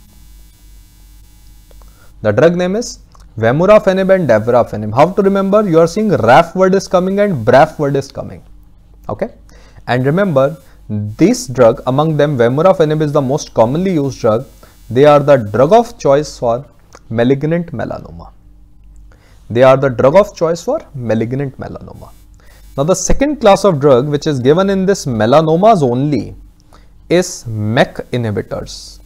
The drug name is vemurafenib and dabrafenib. How to remember? You are seeing R A F word is coming and B R A F word is coming. Okay. And remember, this drug, among them vemurafenib is the most commonly used drug. They are the drug of choice for malignant melanoma. They are the drug of choice for malignant melanoma. Now the second class of drug which is given in this melanomas only is M E C inhibitors.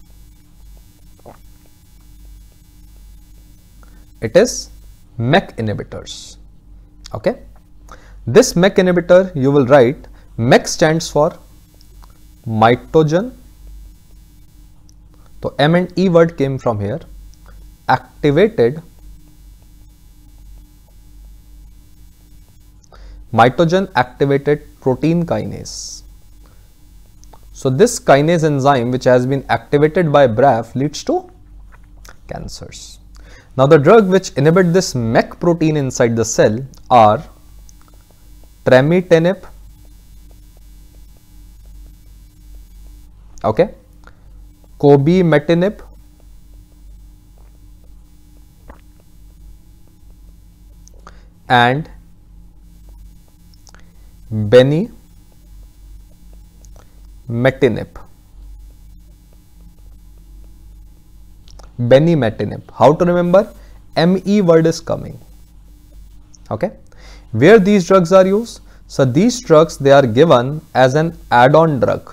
It is M E C inhibitors. Okay. This M E C inhibitor, you will write, M E C stands for mitogen. So M and E word came from here. Activated mitogen activated protein kinase. So this kinase enzyme which has been activated by B R A F leads to cancers. Now the drug which inhibit this M E C protein inside the cell are tremitinib, okay, cobimetinib, and benimetinib. Benimetinib. How to remember? M E word is coming. Okay. Where these drugs are used? So these drugs, they are given as an add-on drug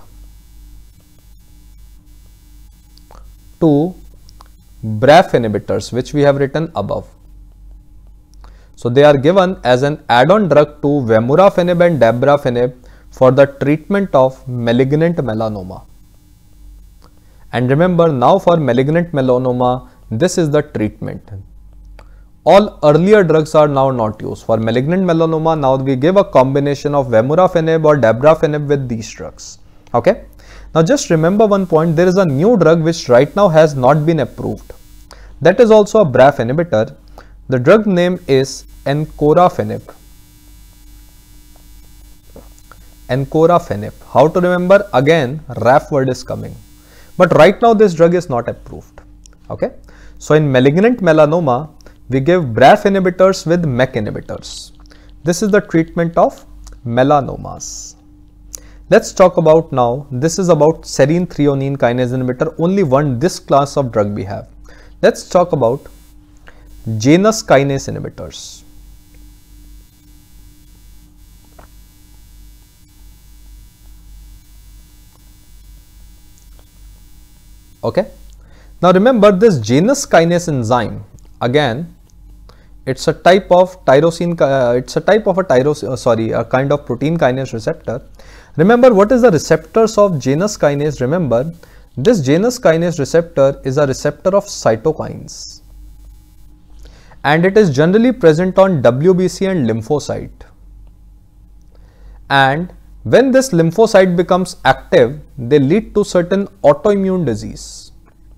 to B R A F inhibitors, which we have written above. So they are given as an add-on drug to vemurafenib and dabrafenib for the treatment of malignant melanoma. And remember, now for malignant melanoma, this is the treatment. All earlier drugs are now not used. For malignant melanoma, now we give a combination of vemurafenib or dabrafenib with these drugs. Okay. Now just remember one point, there is a new drug which right now has not been approved. That is also a B R A F inhibitor. The drug name is encorafenib. Encorafenib. How to remember? Again, R A F word is coming. But right now this drug is not approved. Okay. So in malignant melanoma, we give B R A F inhibitors with M E C inhibitors. This is the treatment of melanomas. Let's talk about now, this is about serine threonine kinase inhibitor, only one this class of drug we have. Let's talk about Janus kinase inhibitors. Okay. Now remember this Janus kinase enzyme, again, it's a type of tyrosine, uh, it's a type of a tyrosine, uh, sorry, a kind of protein kinase receptor. Remember what is the receptors of Janus kinase? Remember, this Janus kinase receptor is a receptor of cytokines. And it is generally present on W B C and lymphocyte. And when this lymphocyte becomes active, they lead to certain autoimmune disease.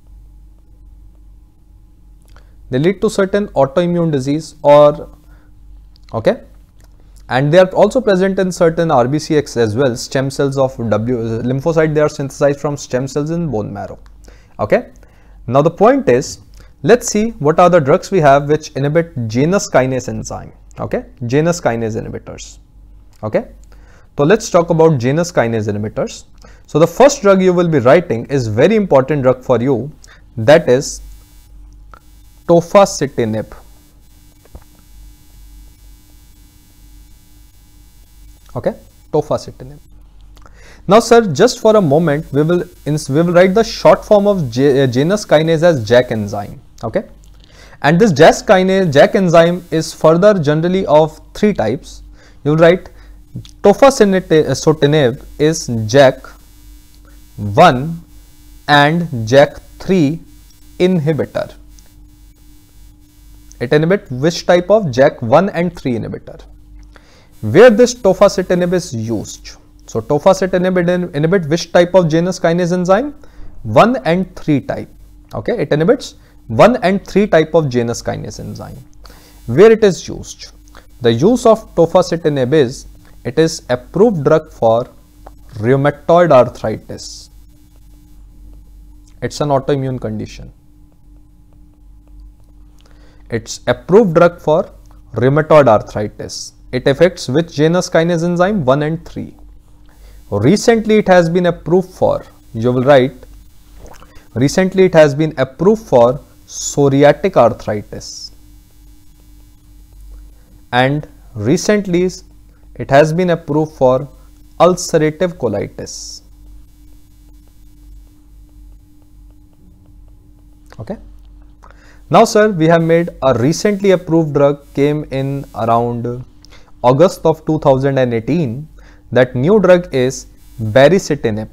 They lead to certain autoimmune disease or, okay, and they are also present in certain R B C X as well, stem cells of W, lymphocyte, they are synthesized from stem cells in bone marrow. Okay. Now the point is, let's see what are the drugs we have which inhibit Janus kinase enzyme. Okay, Janus kinase inhibitors. Okay, so let's talk about Janus kinase inhibitors. So the first drug you will be writing is very important drug for you, that is tofacitinib. Okay, tofacitinib. Now sir, just for a moment we will we will write the short form of J, uh, Janus kinase as J A K enzyme. Okay, and this J A K kinase J A K enzyme is further generally of three types. You will write tofacitinib is J A K one and J A K three inhibitor. It inhibits which type of J A K one and three inhibitor? Where this tofacitinib is used. So tofacitinib inhibits which type of Janus kinase enzyme? one and three type. Okay, it inhibits one and three type of Janus kinase enzyme. Where it is used? The use of tofacitinib is, it is approved drug for rheumatoid arthritis. It's an autoimmune condition. It's approved drug for rheumatoid arthritis. It affects which Janus kinase enzyme? one and three. Recently it has been approved for, you will write, recently it has been approved for psoriatic arthritis. And recently it has been approved for ulcerative colitis. Okay. Now sir, we have made a recently approved drug, came in around August of two thousand eighteen. That new drug is baricitinib.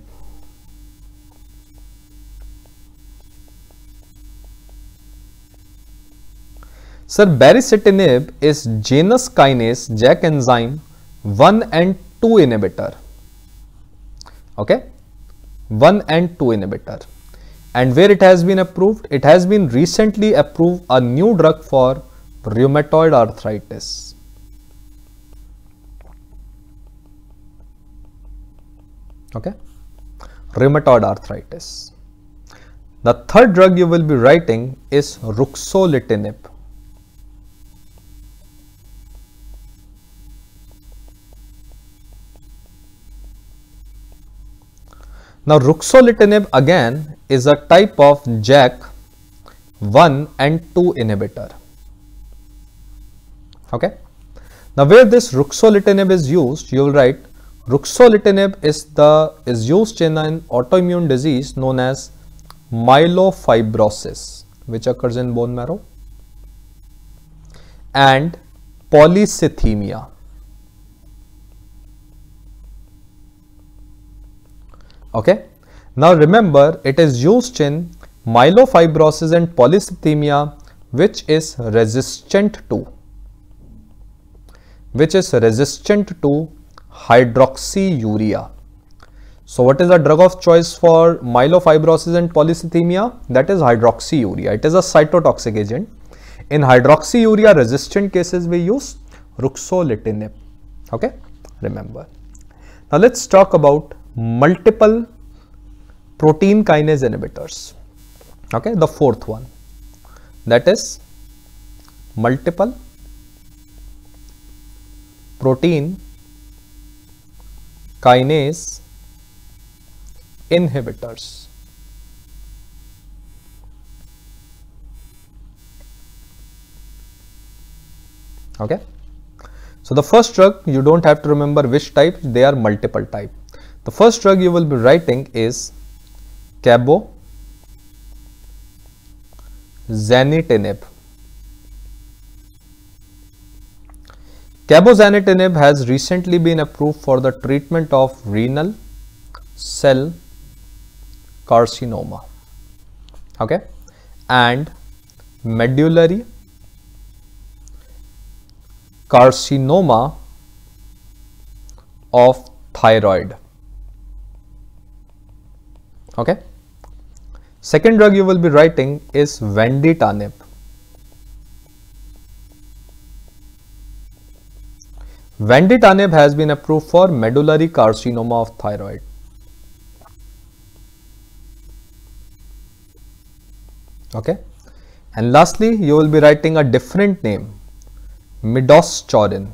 Sir, baricitinib is Janus kinase Jack enzyme one and two inhibitor. Okay, one and two inhibitor. And where it has been approved? It has been recently approved a new drug for rheumatoid arthritis. Okay, rheumatoid arthritis. The third drug you will be writing is ruxolitinib. Now ruxolitinib again is a type of Jack one and two inhibitor. Okay. Now where this ruxolitinib is used, you will write ruxolitinib is the is used in an autoimmune disease known as myelofibrosis, which occurs in bone marrow, and polycythemia. Okay. Now remember, it is used in myelofibrosis and polycythemia, which is resistant to, which is resistant to hydroxyurea. So what is the drug of choice for myelofibrosis and polycythemia? That is hydroxyurea. It is a cytotoxic agent. In hydroxyurea resistant cases, we use ruxolitinib. Okay, remember. Now let's talk about multiple protein kinase inhibitors. Okay, the fourth one, that is multiple protein kinase inhibitors. Okay, so the first drug, you don't have to remember which type, they are multiple type. The first drug you will be writing is cabozantinib. Cabozantinib has recently been approved for the treatment of renal cell carcinoma, okay, and medullary carcinoma of thyroid. Okay. Second drug you will be writing is vanditanib. Vanditanib has been approved for medullary carcinoma of thyroid. Okay. And lastly, you will be writing a different name, midostaurin.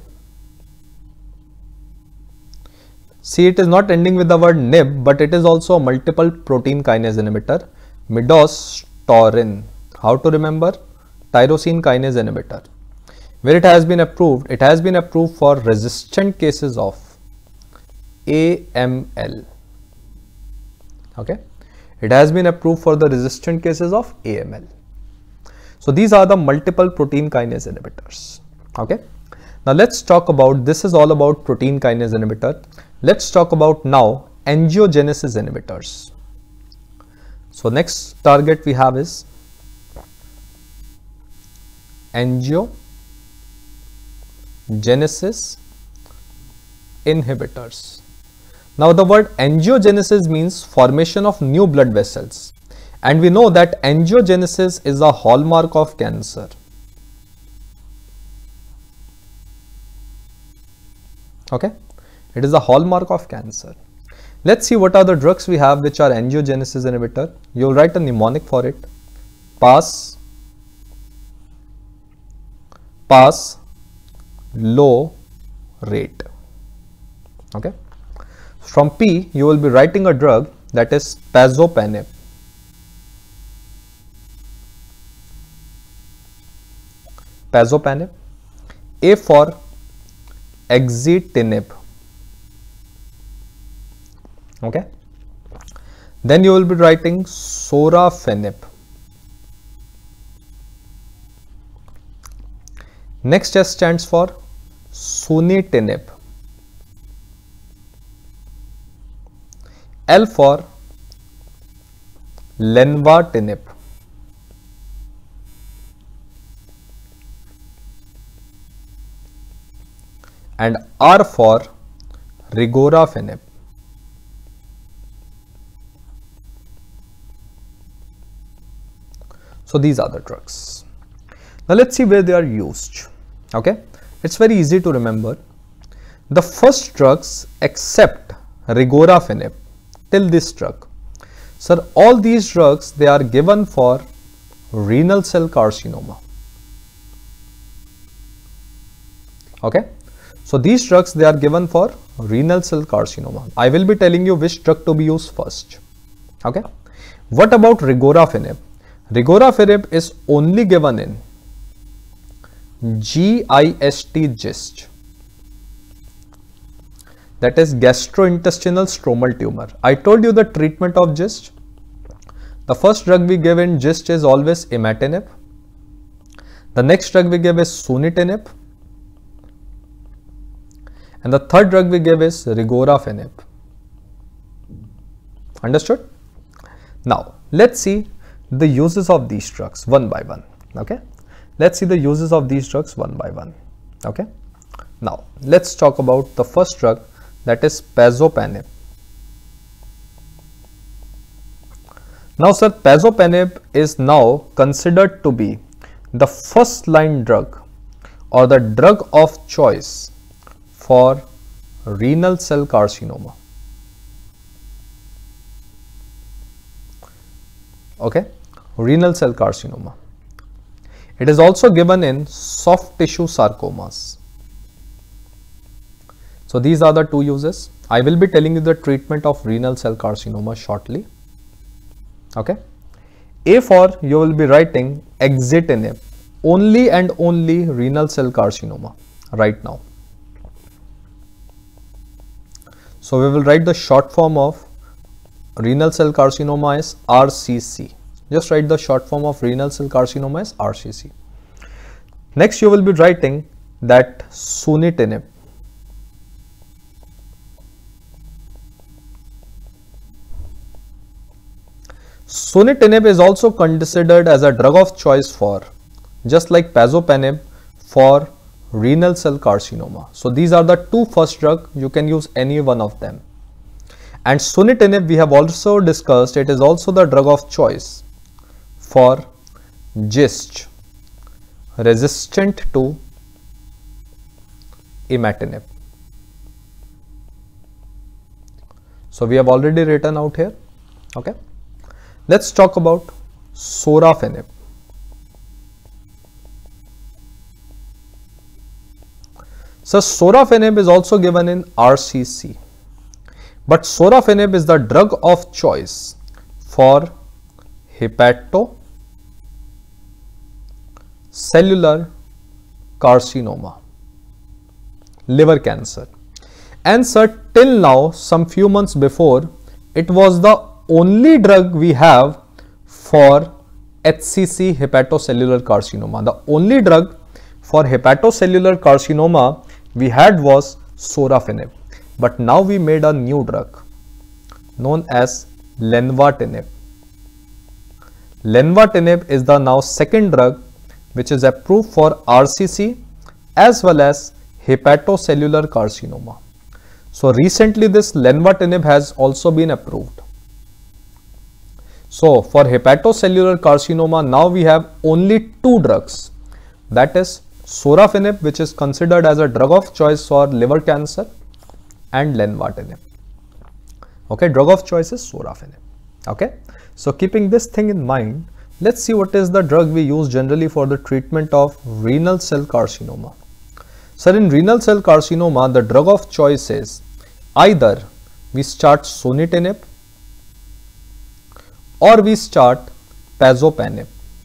See, it is not ending with the word nib, but it is also a multiple protein kinase inhibitor, midostaurin. How to remember? Tyrosine kinase inhibitor. Where it has been approved, it has been approved for resistant cases of A M L. Okay, it has been approved for the resistant cases of A M L. So these are the multiple protein kinase inhibitors. Okay, now let's talk about, this is all about protein kinase inhibitor. Let's talk about now angiogenesis inhibitors. So next target we have is angiogenesis inhibitors. Now the word angiogenesis means formation of new blood vessels, and we know that angiogenesis is a hallmark of cancer. Okay, it is a hallmark of cancer. Let's see what are the drugs we have which are angiogenesis inhibitor. You will write a mnemonic for it. Pass, pass, low rate. Okay. From P, you will be writing a drug that is pazopanib. Pazopanib. A for axitinib. Okay. Then you will be writing sorafenib. Next S stands for sunitinib. L for lenvatinib. And R for regorafenib. So these are the drugs. Now let's see where they are used. Okay, it's very easy to remember. The first drugs except regorafenib, till this drug, sir, all these drugs, they are given for renal cell carcinoma. Okay, so these drugs, they are given for renal cell carcinoma. I will be telling you which drug to be used first. Okay, what about regorafenib? Regorafenib is only given in GIST, GIST, that is gastrointestinal stromal tumor. I told you the treatment of GIST. The first drug we give in GIST is always imatinib. The next drug we give is sunitinib. And the third drug we give is regorafenib. Understood? Now, let's see the uses of these drugs one by one. Okay, let's see the uses of these drugs one by one. Okay, now let's talk about the first drug, that is pazopanib. Now sir, pazopanib is now considered to be the first line drug or the drug of choice for renal cell carcinoma. Okay, renal cell carcinoma. It is also given in soft tissue sarcomas. So these are the two uses. I will be telling you the treatment of renal cell carcinoma shortly. Okay, A for, you will be writing axitinib, only and only renal cell carcinoma right now. So we will write the short form of renal cell carcinoma as R C C. Just write the short form of renal cell carcinoma as R C C. Next you will be writing that sunitinib. Sunitinib is also considered as a drug of choice for, just like pazopanib, for renal cell carcinoma. So these are the two first drugs, you can use any one of them. And sunitinib, we have also discussed, it is also the drug of choice for GIST, resistant to imatinib. So we have already written out here. Okay, let's talk about sorafenib. So sorafenib is also given in R C C, but sorafenib is the drug of choice for hepatocellular carcinoma, liver cancer. And sir, till now, some few months before, it was the only drug we have for H C C, hepatocellular carcinoma. The only drug for hepatocellular carcinoma we had was sorafenib, but now we made a new drug known as lenvatinib. Lenvatinib is the now second drug which is approved for R C C as well as hepatocellular carcinoma. So recently this lenvatinib has also been approved. So for hepatocellular carcinoma, now we have only two drugs, that is sorafenib, which is considered as a drug of choice for liver cancer, and lenvatinib. Okay, drug of choice is sorafenib. Okay, so keeping this thing in mind, let's see what is the drug we use generally for the treatment of renal cell carcinoma. So in renal cell carcinoma, the drug of choice is either we start sunitinib or we start pazopanib.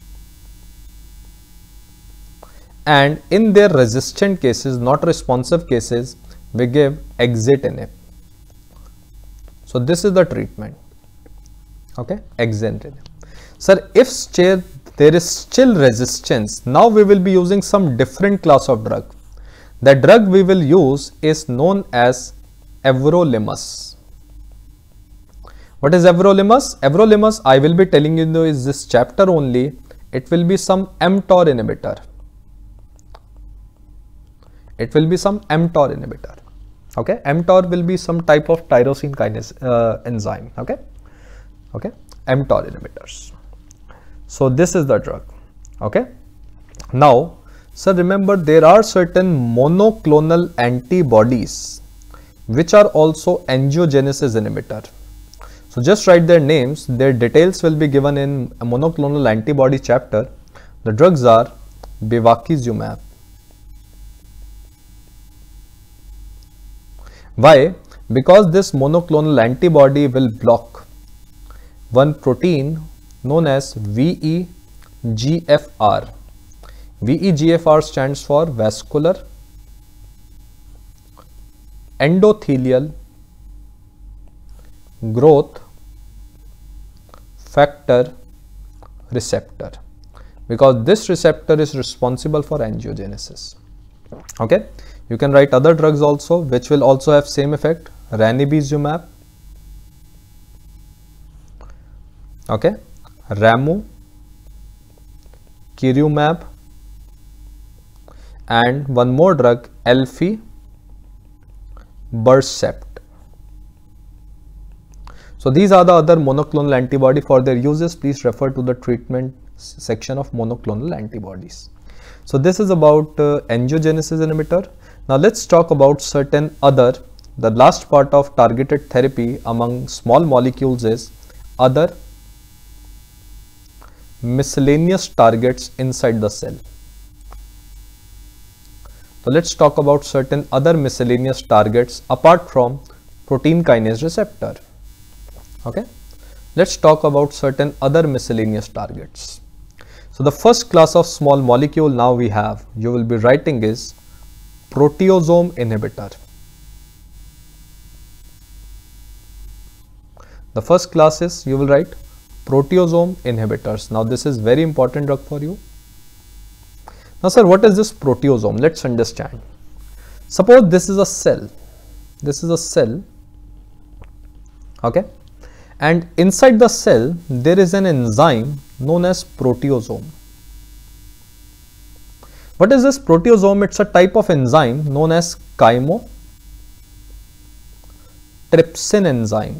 And in their resistant cases, not responsive cases, we give axitinib. So this is the treatment. Okay, axitinib. Sir, if there is still resistance, now we will be using some different class of drug. The drug we will use is known as everolimus. What is everolimus? Everolimus, I will be telling you is this chapter only. It will be some mTOR inhibitor. It will be some mTOR inhibitor. Okay, mTOR will be some type of tyrosine kinase uh, enzyme. Okay, okay, mTOR inhibitors. So this is the drug. Okay, now, so remember there are certain monoclonal antibodies which are also angiogenesis inhibitor. So just write their names. Their details will be given in a monoclonal antibody chapter. The drugs are bevacizumab. Why? Because this monoclonal antibody will block one protein known as V E G F R. V E G F R stands for vascular endothelial growth factor receptor, because this receptor is responsible for angiogenesis. Okay, you can write other drugs also which will also have same effect. Ranibizumab, okay, Ramu, Kirumab, and one more drug, Elfi Bercept. So these are the other monoclonal antibody. For their uses, please refer to the treatment section of monoclonal antibodies. So this is about uh, angiogenesis inhibitor. Now let's talk about certain other, the last part of targeted therapy among small molecules is other miscellaneous targets inside the cell. So let's talk about certain other miscellaneous targets apart from protein kinase receptor. Okay, let's talk about certain other miscellaneous targets. So the first class of small molecule now we have, you will be writing is proteasome inhibitor. The first class is, you will write proteasome inhibitors. Now this is very important drug for you. Now sir, what is this proteasome? Let's understand. Suppose this is a cell. This is a cell. Okay. And inside the cell, there is an enzyme known as proteasome. What is this proteasome? It's a type of enzyme known as chymotrypsin enzyme.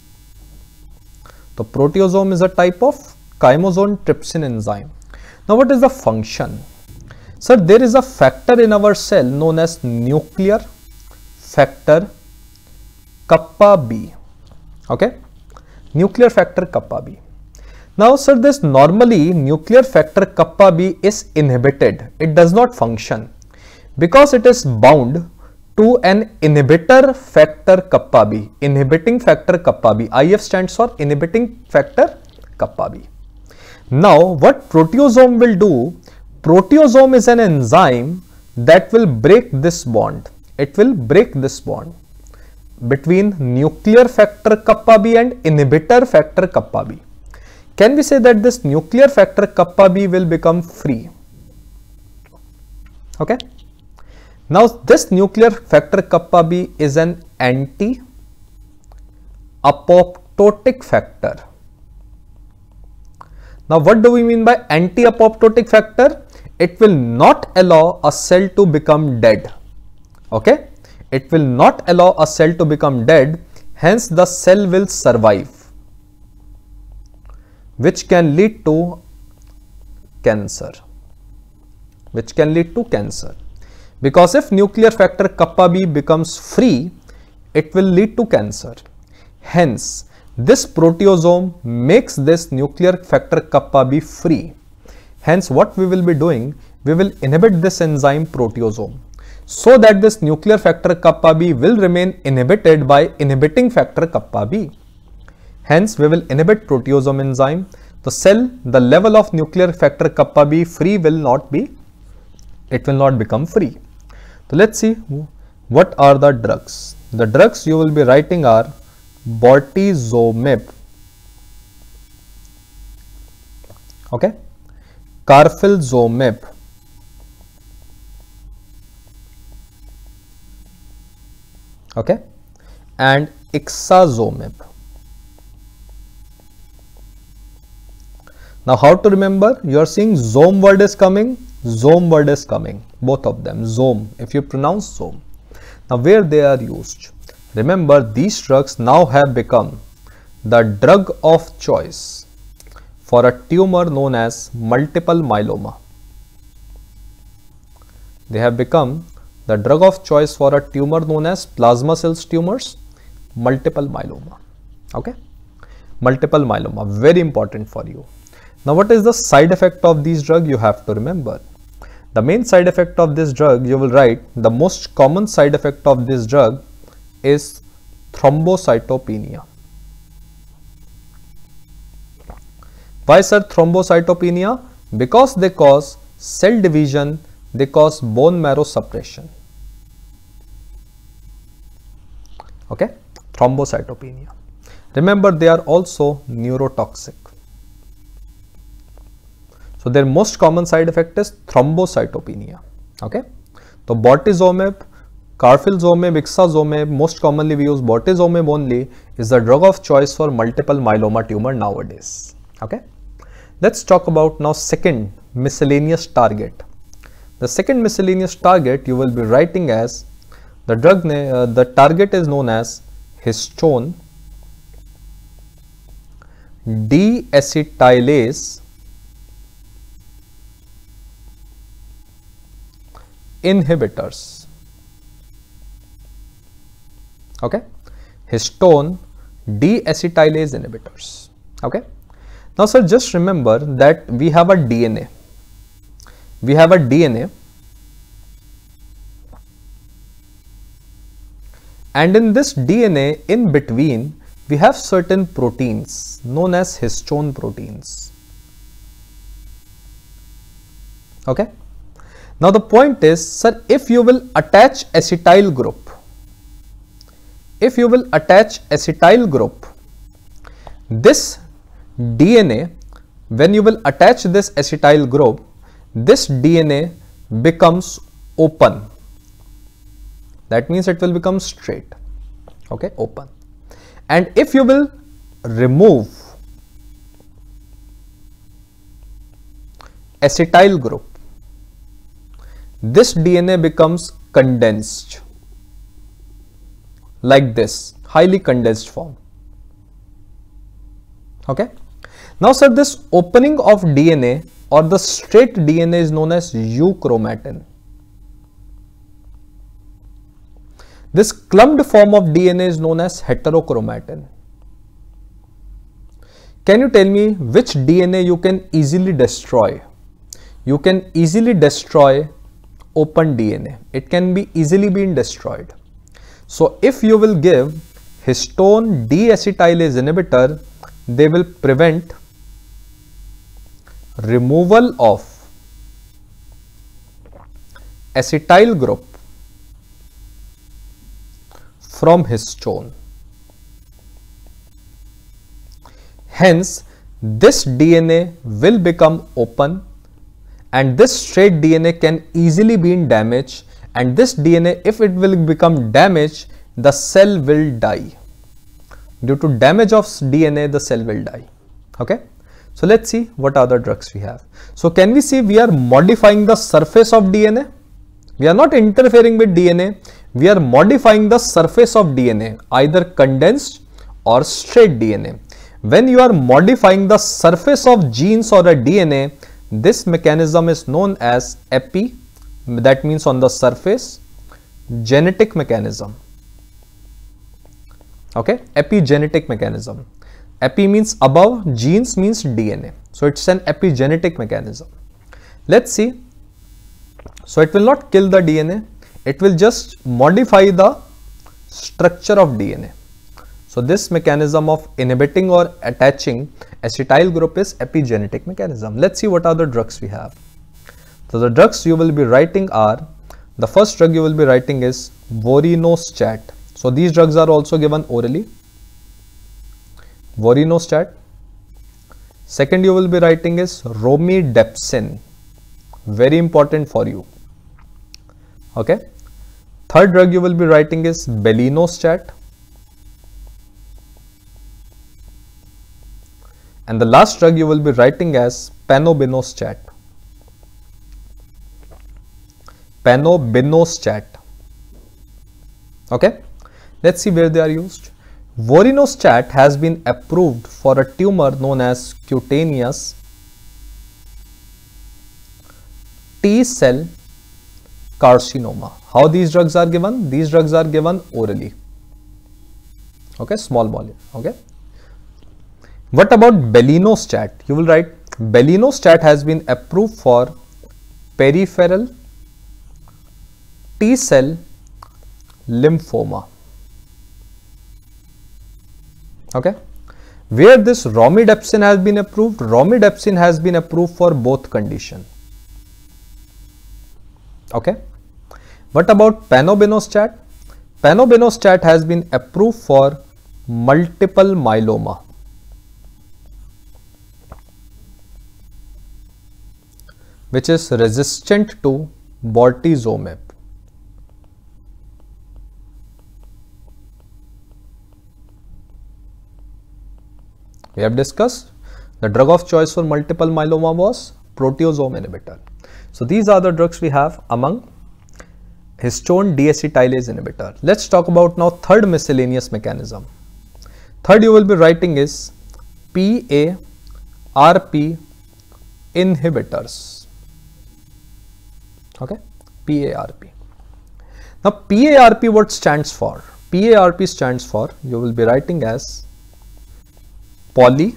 The proteasome is a type of chymotrypsin enzyme. Now what is the function? Sir, there is a factor in our cell known as nuclear factor kappa B. Okay. Nuclear factor kappa B. Now sir, this normally nuclear factor kappa B is inhibited. It does not function because it is bound to an inhibitor factor kappa B. Inhibiting factor kappa B. I F stands for inhibiting factor kappa B. Now what proteasome will do? Proteasome is an enzyme that will break this bond. It will break this bond between nuclear factor kappa B and inhibitor factor kappa B. Can we say that this nuclear factor kappa B will become free? Okay. Now this nuclear factor kappa B is an anti-apoptotic factor. Now what do we mean by anti-apoptotic factor? It will not allow a cell to become dead. Okay. It will not allow a cell to become dead, hence the cell will survive, which can lead to cancer, which can lead to cancer. Because if nuclear factor kappa B becomes free, it will lead to cancer. Hence, this proteasome makes this nuclear factor kappa B free. Hence, what we will be doing, we will inhibit this enzyme proteasome, so that this nuclear factor kappa B will remain inhibited by inhibiting factor kappa B. Hence, we will inhibit proteasome enzyme. The cell, the level of nuclear factor kappa B free will not be, it will not become free. So let's see what are the drugs. The drugs you will be writing are bortezomib. Okay. carfilzomib, okay, and ixazomib. Now how to remember? You are seeing zome word is coming, zome word is coming, both of them, zome, if you pronounce zome. Now where they are used? Remember, these drugs now have become the drug of choice for a tumor known as multiple myeloma. They have become the drug of choice for a tumor known as plasma cells tumors, multiple myeloma, okay, multiple myeloma, very important for you. Now what is the side effect of these drug? You have to remember. The main side effect of this drug, you will write, the most common side effect of this drug is thrombocytopenia. Why, sir, thrombocytopenia? Because they cause cell division, they cause bone marrow suppression. Okay, thrombocytopenia. Remember, they are also neurotoxic. So their most common side effect is thrombocytopenia. Okay, so bortezomib, carfilzomib, ixazomib, most commonly we use bortezomib only, is the drug of choice for multiple myeloma tumor nowadays. Okay, let's talk about now second miscellaneous target. The second miscellaneous target you will be writing as the drug name, uh, the target is known as histone deacetylase inhibitors. Okay, histone deacetylase inhibitors. Okay, now sir, just remember that we have a D N A. We have a D N A, and in this D N A, in between, we have certain proteins known as histone proteins. Okay. Now the point is, sir, if you will attach acetyl group, if you will attach acetyl group, this D N A, when you will attach this acetyl group, this D N A becomes open. That means it will become straight. Okay, open. And if you will remove acetyl group, this D N A becomes condensed like this, highly condensed form. Okay. Now sir, this opening of D N A or the straight D N A is known as euchromatin. This clumped form of D N A is known as heterochromatin. Can you tell me which D N A you can easily destroy? You can easily destroy open D N A. It can be easily been destroyed. So if you will give histone deacetylase inhibitor, they will prevent removal of acetyl group from histone. Hence, this D N A will become open, and this straight D N A can easily be damaged, and this D N A, if it will become damaged, the cell will die. Due to damage of D N A, the cell will die. Okay. So let's see what other drugs we have. So can we see we are modifying the surface of D N A? We are not interfering with D N A. We are modifying the surface of D N A, either condensed or straight D N A. When you are modifying the surface of genes or a D N A, this mechanism is known as epi, that means on the surface, genetic mechanism. Okay, epigenetic mechanism. Epi means above, genes means D N A. So it's an epigenetic mechanism. Let's see. So it will not kill the D N A, it will just modify the structure of D N A. So this mechanism of inhibiting or attaching acetyl group is epigenetic mechanism. Let's see what other drugs we have. So the drugs you will be writing are, the first drug you will be writing is vorinostat. So these drugs are also given orally. Vorinostat. Second you will be writing is romidepsin, very important for you. Okay. Third drug you will be writing is belinostat. And the last drug you will be writing as panobinostat. Panobinostat. Okay. Let's see where they are used. Vorinostat has been approved for a tumor known as cutaneous T-cell carcinoma. How these drugs are given? These drugs are given orally. Okay, small molecule. Okay. What about belinostat? You will write belinostat has been approved for peripheral T-cell lymphoma. Okay. Where this romidepsin has been approved? Romidepsin has been approved for both condition. Okay. What about panobinostat? Panobinostat has been approved for multiple myeloma. Which is resistant to bortezomib. We have discussed the drug of choice for multiple myeloma was proteasome inhibitor. So these are the drugs we have among histone deacetylase inhibitor. Let's talk about now third miscellaneous mechanism. Third you will be writing is P A R P inhibitors. Okay, P A R P. Now P A R P what stands for? P A R P stands for, you will be writing as poly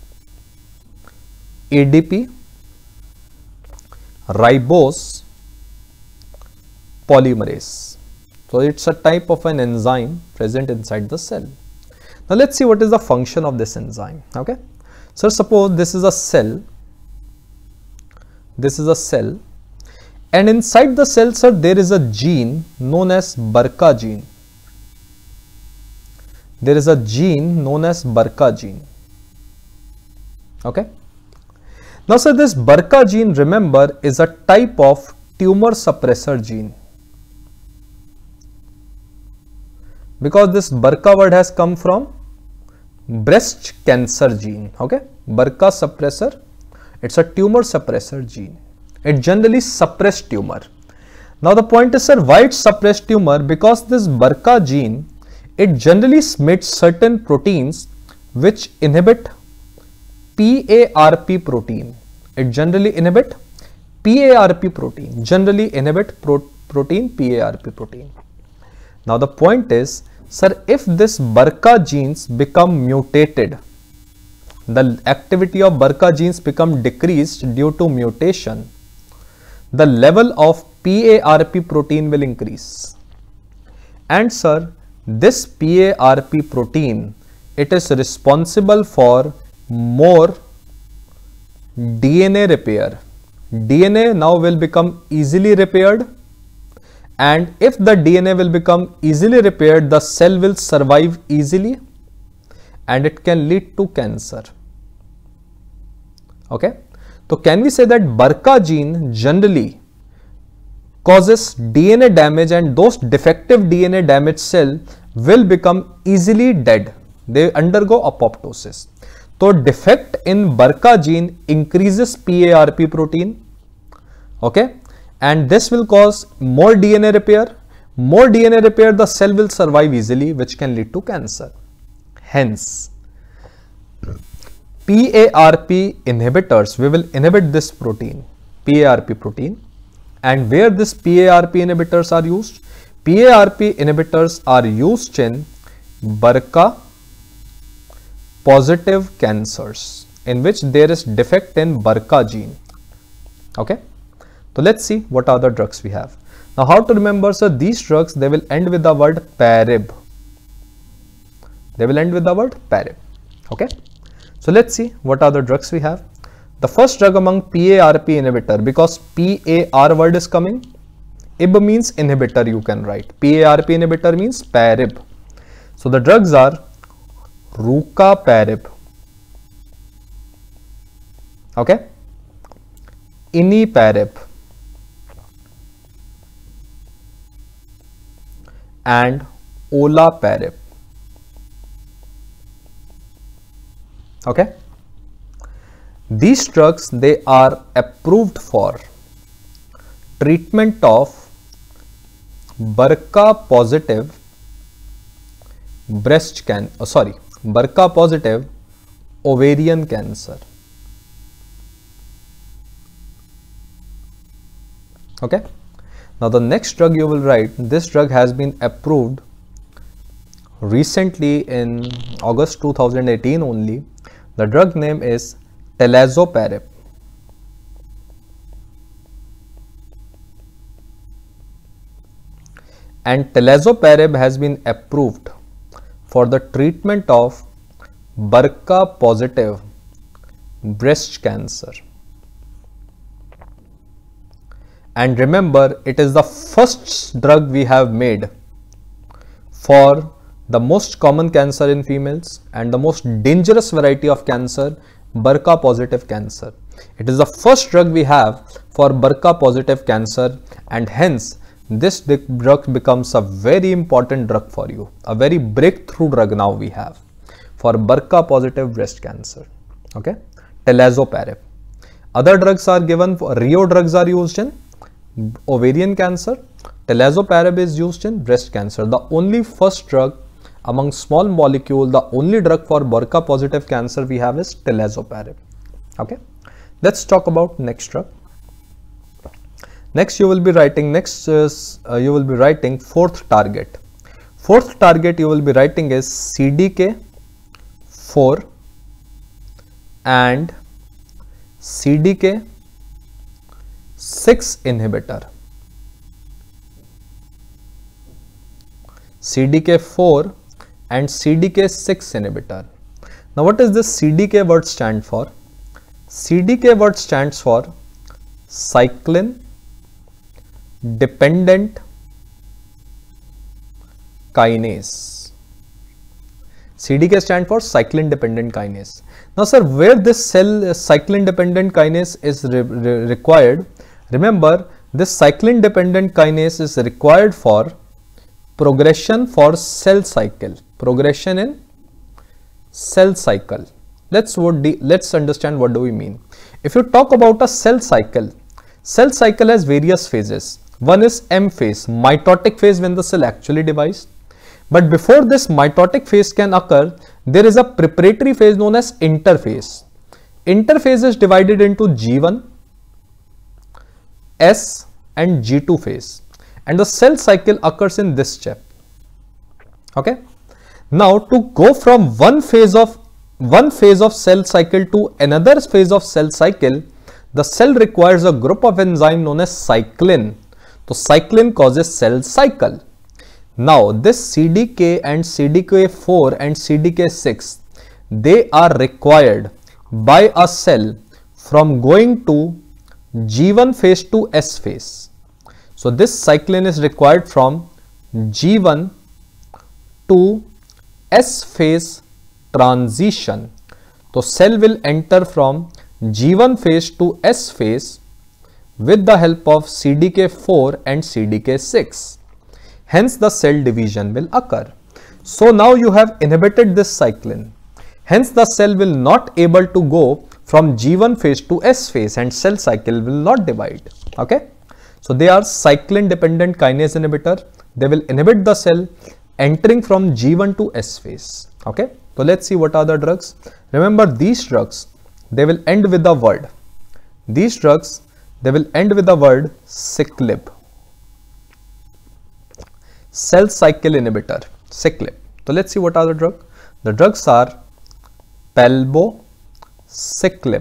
A D P ribose polymerase. So it's a type of an enzyme present inside the cell. Now let's see what is the function of this enzyme. Okay, so suppose this is a cell, this is a cell, and inside the cell, sir, there is a gene known as B R C A gene. There is a gene known as B R C A gene. Okay. Now, sir, this B R C A gene, remember, is a type of tumor suppressor gene. Because this B R C A word has come from breast cancer gene. Okay. B R C A suppressor, it's a tumor suppressor gene. It generally suppress tumor. Now the point is, sir, why it suppress tumor? Because this B R C A gene, it generally emits certain proteins which inhibit P A R P protein. It generally inhibit P A R P protein. Generally inhibit pro protein P A R P protein. Now the point is, sir, if this B R C A genes become mutated, the activity of B R C A genes become decreased due to mutation, the level of P A R P protein will increase. And sir, this P A R P protein, it is responsible for more D N A repair. D N A now will become easily repaired, and if the D N A will become easily repaired, the cell will survive easily and it can lead to cancer. Okay. So can we say that B R C A gene generally causes D N A damage, and those defective D N A damaged cell will become easily dead. They undergo apoptosis. So defect in B R C A gene increases P A R P protein. Okay. And this will cause more D N A repair. More D N A repair, the cell will survive easily, which can lead to cancer. Hence, P A R P inhibitors, we will inhibit this protein, P A R P protein. And where this P A R P inhibitors are used? P A R P inhibitors are used in B R C A positive cancers, in which there is defect in B R C A gene. Okay. So let's see what other drugs we have. Now how to remember, sir, these drugs, they will end with the word parib. They will end with the word parib. Okay. So let's see what other drugs we have. The first drug among P A R P inhibitor, because P A R word is coming, I B means inhibitor, you can write. P A R P inhibitor means parib. So the drugs are rucaparib, Okay, Iniparib and Olaparib. Okay, these drugs, they are approved for treatment of B R C A positive breast can oh, sorry B R C A positive ovarian cancer. Okay, now the next drug you will write, this drug has been approved recently in August two thousand eighteen only. The drug name is Talazoparib. And Talazoparib has been approved for the treatment of B R C A positive breast cancer. And remember, it is the first drug we have made for the most common cancer in females and the most dangerous variety of cancer, B R C A positive cancer. It is the first drug we have for B R C A positive cancer, and hence this drug becomes a very important drug for you, a very breakthrough drug now we have for B R C A positive breast cancer. Okay, Talazoparib. Other drugs are given for Rio drugs are used in ovarian cancer. Talazoparib is used in breast cancer. The only first drug among small molecule, the only drug for B R C A positive cancer we have is Talazoparib. Okay, let's talk about next drug. Next you will be writing, next is uh, you will be writing fourth target. Fourth target you will be writing is C D K four and C D K six inhibitor. C D K four and C D K six inhibitor. Now what is this C D K word stand for? C D K word stands for cyclin dependent kinase. C D K stand for cyclin dependent kinase. Now sir, where this cell uh, cyclin dependent kinase is re re required? Remember, this cyclin dependent kinase is required for progression for cell cycle, progression in cell cycle. Let's what let's understand what do we mean. If you talk about a cell cycle, cell cycle has various phases. One is M phase, mitotic phase, when the cell actually divides. But before this mitotic phase can occur, there is a preparatory phase known as interphase. Interphase is divided into G one, S and G two phase, and the cell cycle occurs in this step. Okay. Now to go from one phase of one phase of cell cycle to another phase of cell cycle, the cell requires a group of enzyme known as cyclin. So cyclin causes cell cycle. Now this C D K and C D K four and C D K six, they are required by a cell from going to G one phase to S phase. So this cyclin is required from G one to S phase transition. So cell will enter from G one phase to S phase with the help of C D K four and C D K six. Hence the cell division will occur. So now you have inhibited this cyclin. Hence the cell will not able to go from G one phase to S phase and cell cycle will not divide. Okay. So they are cyclin dependent kinase inhibitor. They will inhibit the cell entering from G one to S phase. Okay. So let's see what are the drugs. Remember, these drugs, they will end with the word. These drugs, they will end with the word ciclib. Cell cycle inhibitor, ciclib. So let's see what are the drugs. The drugs are palbociclib,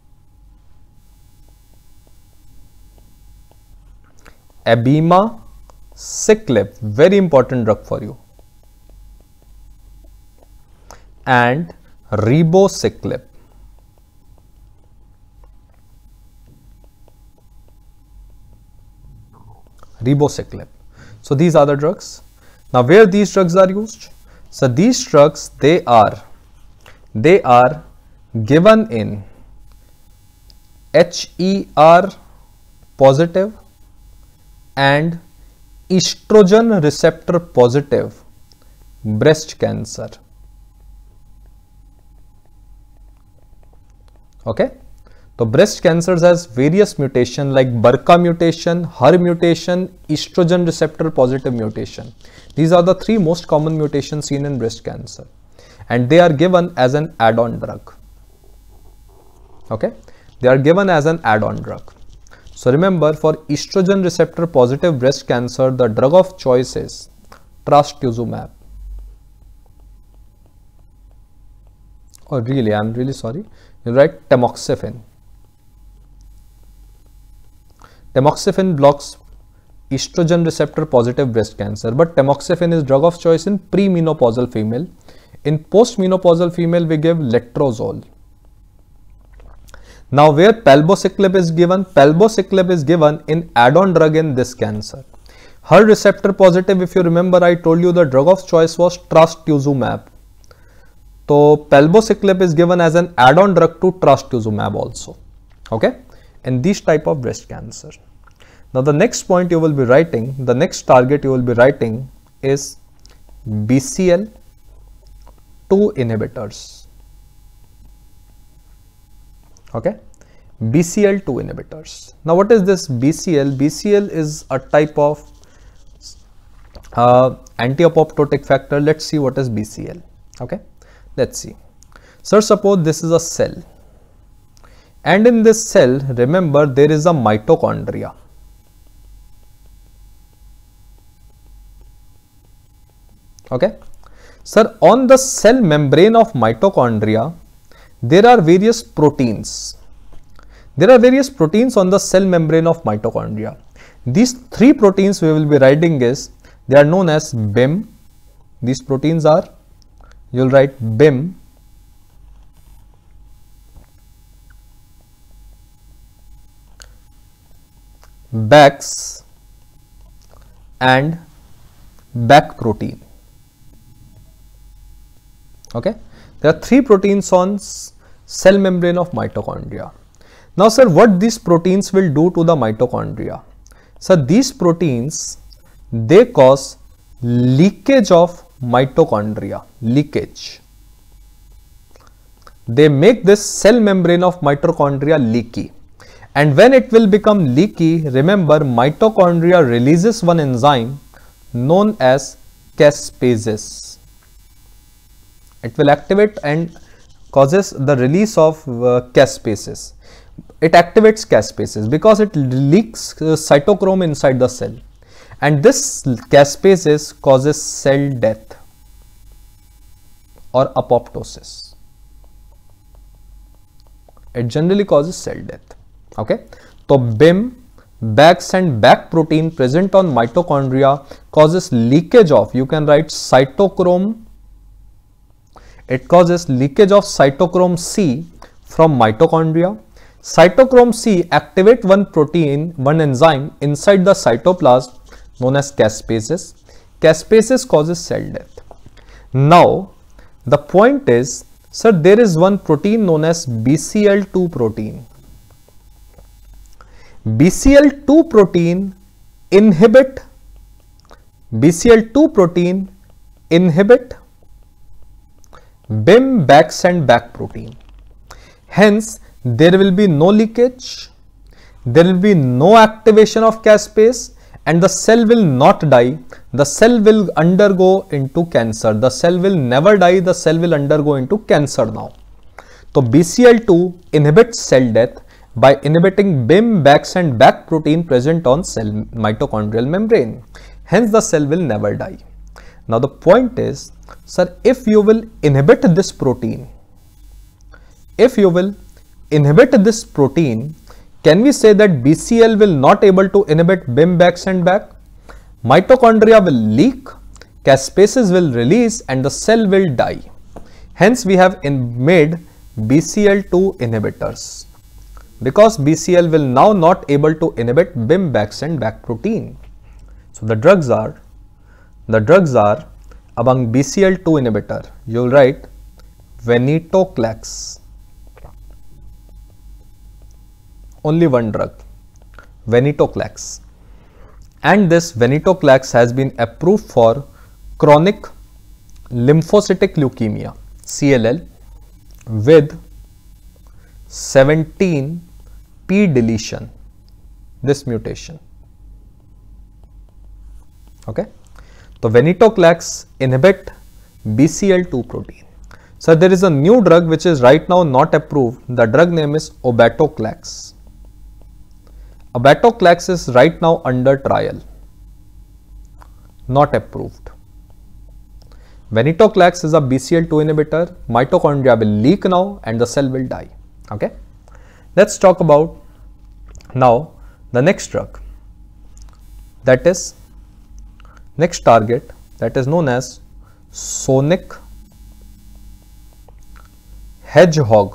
abemaciclib, very important drug for you, and ribociclib. Ribociclib. So these are the drugs. Now where these drugs are used? So these drugs, they are they are given in H E R positive and estrogen receptor positive breast cancer. Okay, so breast cancers has various mutation like B R C A mutation, H E R mutation, estrogen receptor positive mutation. These are the three most common mutations seen in breast cancer, and they are given as an add-on drug. Okay, they are given as an add-on drug. So remember, for estrogen receptor positive breast cancer, the drug of choice is trastuzumab. Oh really, I am really sorry. You write tamoxifen. Tamoxifen blocks estrogen receptor positive breast cancer, but tamoxifen is drug of choice in premenopausal female. In postmenopausal female, we give letrozole. Now, where palbociclib is given? Palbociclib is given in add-on drug in this cancer. H E R receptor positive, if you remember, I told you the drug of choice was trastuzumab. So, palbociclib is given as an add-on drug to trastuzumab also. Okay, in these type of breast cancer. Now, the next point you will be writing, the next target you will be writing is B C L two inhibitors. Okay, B C L two inhibitors. Now, what is this B C L? B C L is a type of uh, anti-apoptotic factor. Let's see what is B C L. Okay, let's see. Sir, suppose this is a cell, and in this cell, remember, there is a mitochondria. Okay, sir, on the cell membrane of mitochondria, there are various proteins. There are various proteins on the cell membrane of mitochondria. These three proteins we will be writing is, they are known as B I M. These proteins are, you will write B I M, B A X and B A C protein. Okay, there are three proteins on cell membrane of mitochondria. Now, sir, what these proteins will do to the mitochondria? Sir, these proteins, they cause leakage of mitochondria, leakage. They make this cell membrane of mitochondria leaky. And when it will become leaky, remember, mitochondria releases one enzyme known as caspases. It will activate and causes the release of uh, caspases. It activates caspases because it leaks uh, cytochrome inside the cell, and this caspases causes cell death or apoptosis. It generally causes cell death. Okay, so B I M, B A X and B A C protein present on mitochondria causes leakage of, you can write cytochrome. It causes leakage of cytochrome C from mitochondria. Cytochrome C activate one protein, one enzyme inside the cytoplasm known as caspases. Caspases causes cell death. Now, the point is, sir, there is one protein known as B C L two protein. B C L two protein inhibit, B C L two protein inhibit B I M, B A X and B A C protein. Hence, there will be no leakage, there will be no activation of caspase, and the cell will not die. The cell will undergo into cancer. The cell will never die, the cell will undergo into cancer now. So, B C L two inhibits cell death by inhibiting B I M, B A X and B A C protein present on cell mitochondrial membrane. Hence, the cell will never die. Now, the point is, sir, if you will inhibit this protein, if you will inhibit this protein, can we say that B C L will not able to inhibit B I M, B A X and B A C? Mitochondria will leak, caspases will release and the cell will die. Hence, we have in made B C L two inhibitors, because B C L will now not able to inhibit B I M, B A X and B A C protein. So, the drugs are, the drugs are among B C L two inhibitor, you will write venetoclax, only one drug, venetoclax. And this venetoclax has been approved for chronic lymphocytic leukemia, C L L, with seventeen p deletion, this mutation. Okay, so venetoclax inhibit B C L two protein. So there is a new drug which is right now not approved. The drug name is obatoclax. Obatoclax is right now under trial, not approved. Venetoclax is a B C L two inhibitor. Mitochondria will leak now and the cell will die. Okay, let's talk about now the next drug, that is next target, that is known as sonic hedgehog.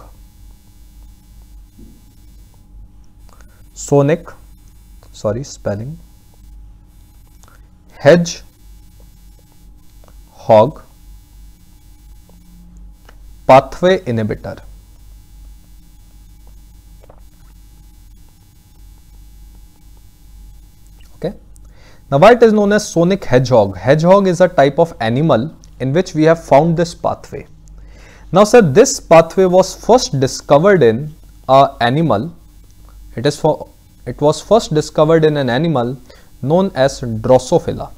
Sonic, sorry, spelling, hedgehog pathway inhibitor. Okay, now why it is known as sonic hedgehog? Hedgehog is a type of animal in which we have found this pathway. Now sir, this pathway was first discovered in a animal. It is for it was first discovered in an animal known as Drosophila.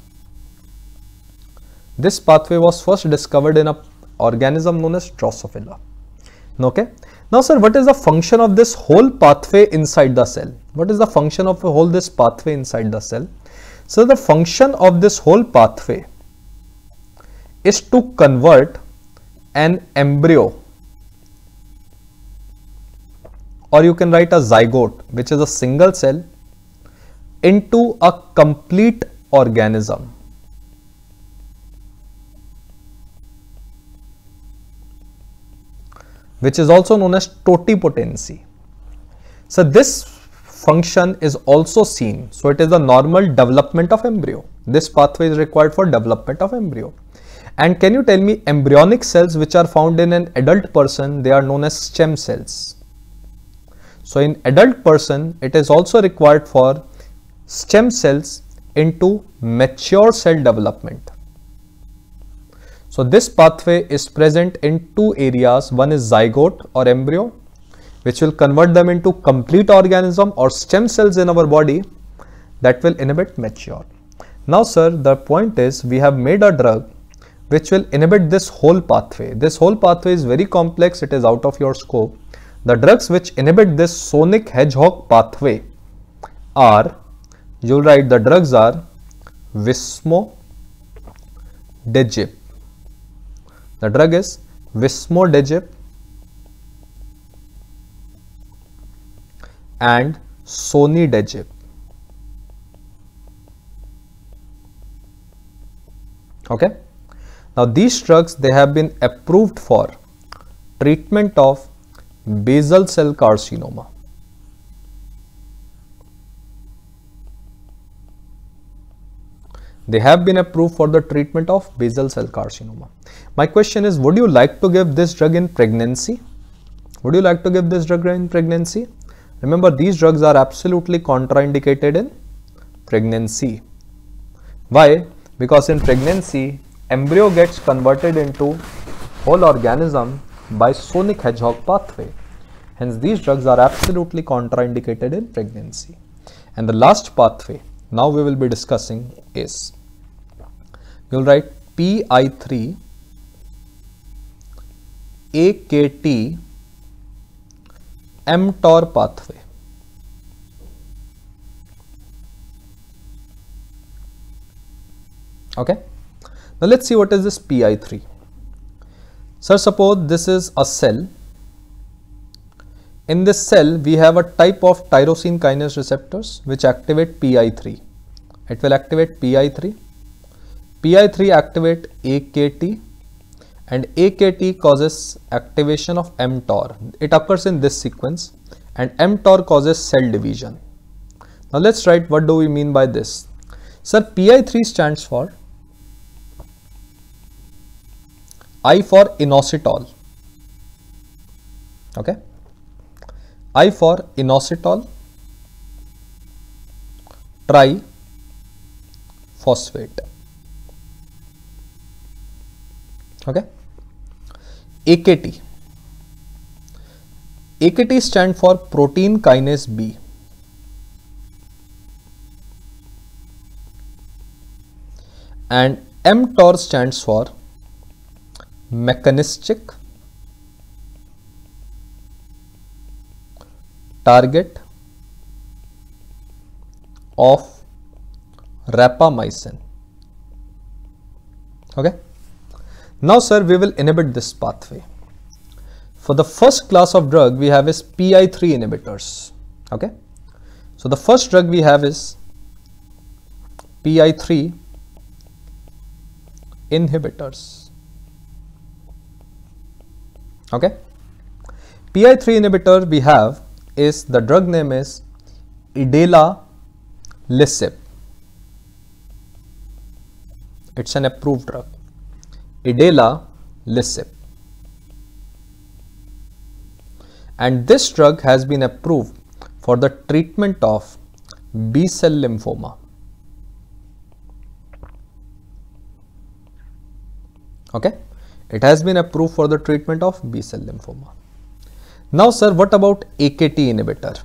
This pathway was first discovered in a organism known as Drosophila. Okay. Now sir, what is the function of this whole pathway inside the cell? What is the function of the whole this pathway inside the cell? So the function of this whole pathway is to convert an embryo, or you can write a zygote, which is a single cell, into a complete organism. Which is also known as totipotency. So this function is also seen. So it is the normal development of embryo. This pathway is required for development of embryo. And can you tell me, embryonic cells which are found in an adult person, they are known as stem cells. So in adult person, it is also required for stem cells into mature cell development. So this pathway is present in two areas. One is zygote or embryo, which will convert them into complete organism, or stem cells in our body that will inhibit mature. Now sir, the point is we have made a drug which will inhibit this whole pathway. This whole pathway is very complex. It is out of your scope. The drugs which inhibit this sonic hedgehog pathway are, you'll write the drugs are Vismodegib. The drug is Vismodegib and Sonidegib. Okay. Now these drugs, they have been approved for treatment of basal cell carcinoma. They have been approved for the treatment of basal cell carcinoma. My question is, would you like to give this drug in pregnancy? Would you like to give this drug in pregnancy? Remember, these drugs are absolutely contraindicated in pregnancy. Why? Because in pregnancy, embryo gets converted into whole organism by sonic hedgehog pathway. Hence, these drugs are absolutely contraindicated in pregnancy. And the last pathway now we will be discussing is, you will write P I three A K T mTOR pathway. Okay. Now let's see what is this P I three. Sir, suppose this is a cell. In this cell, we have a type of tyrosine kinase receptors which activate P I three. It will activate P I three. P I three activate A K T, and A K T causes activation of mTOR. It occurs in this sequence, and mTOR causes cell division. Now let's write what do we mean by this. Sir, P I three stands for I for inositol. Okay. I for inositol. triphosphate. Okay. A K T. A K T stand for protein kinase B. And mTOR stands for mechanistic target of rapamycin. Okay. Now sir, we will inhibit this pathway. For the first class of drug we have is P I three inhibitors. Okay. So the first drug we have is P I three inhibitors. Okay. P I three inhibitor we have is, the drug name is idelalisib. It's an approved drug. Idelalisib. And this drug has been approved for the treatment of B cell lymphoma. Okay, it has been approved for the treatment of B cell lymphoma. Now sir, what about A K T inhibitor?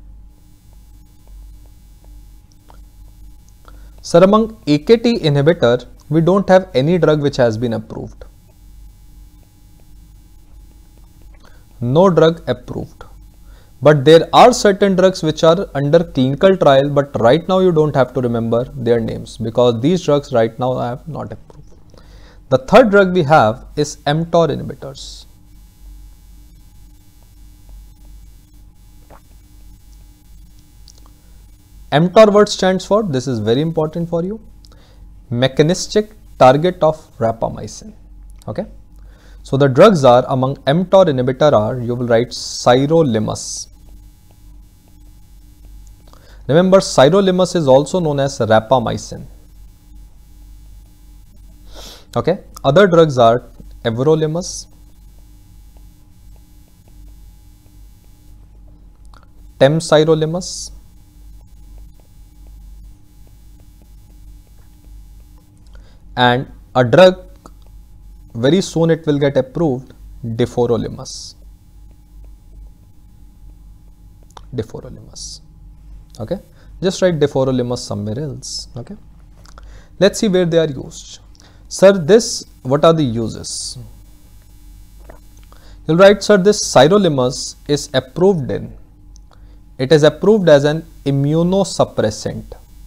Sir, among A K T inhibitor, we don't have any drug which has been approved. No drug approved. But there are certain drugs which are under clinical trial, but right now you don't have to remember their names because these drugs right now I have not approved. The third drug we have is mTOR inhibitors. mTOR word stands for, this is very important for you, mechanistic target of rapamycin. Okay. So the drugs are, among mTOR inhibitor are, you will write sirolimus. Remember, sirolimus is also known as rapamycin. Okay. Other drugs are everolimus, temsirolimus, and a drug very soon it will get approved, deforolimus. Deforolimus. Okay. Just write deforolimus somewhere else. Okay. Let's see where they are used. Sir, this, what are the uses? You'll write, sir, this sirolimus is approved in, it is approved as an immunosuppressant.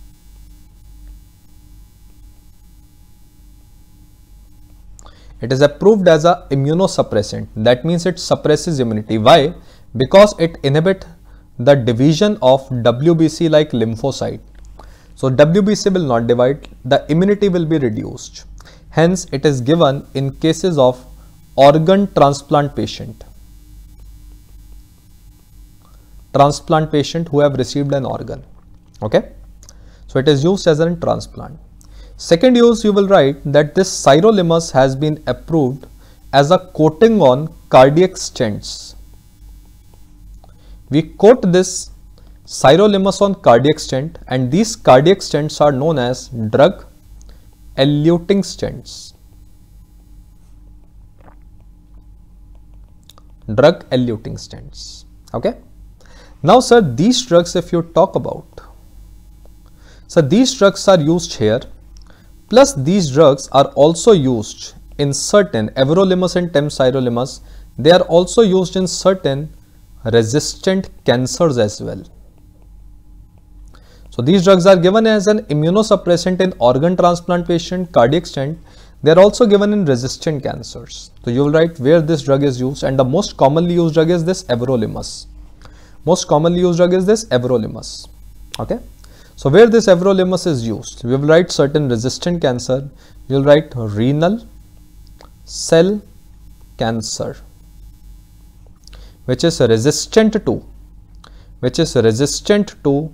It is approved as a immunosuppressant. That means it suppresses immunity. Why? Because it inhibits the division of W B C like lymphocyte. So W B C will not divide, the immunity will be reduced. Hence, it is given in cases of organ transplant patient. Transplant patient who have received an organ. Okay. So it is used as a transplant. Second use, you will write that this sirolimus has been approved as a coating on cardiac stents. We coat this sirolimus on cardiac stent, and these cardiac stents are known as drug eluting stents. Drug eluting stents. Okay. Now sir, these drugs, if you talk about, so these drugs are used here, plus these drugs are also used in certain everolimus and temsirolimus. They are also used in certain resistant cancers as well. So these drugs are given as an immunosuppressant in organ transplant patient, cardiac stent. They are also given in resistant cancers. So you will write where this drug is used, and the most commonly used drug is this everolimus. Most commonly used drug is this everolimus. Okay. So where this everolimus is used, we will write certain resistant cancer. You will write renal cell cancer, which is resistant to, which is resistant to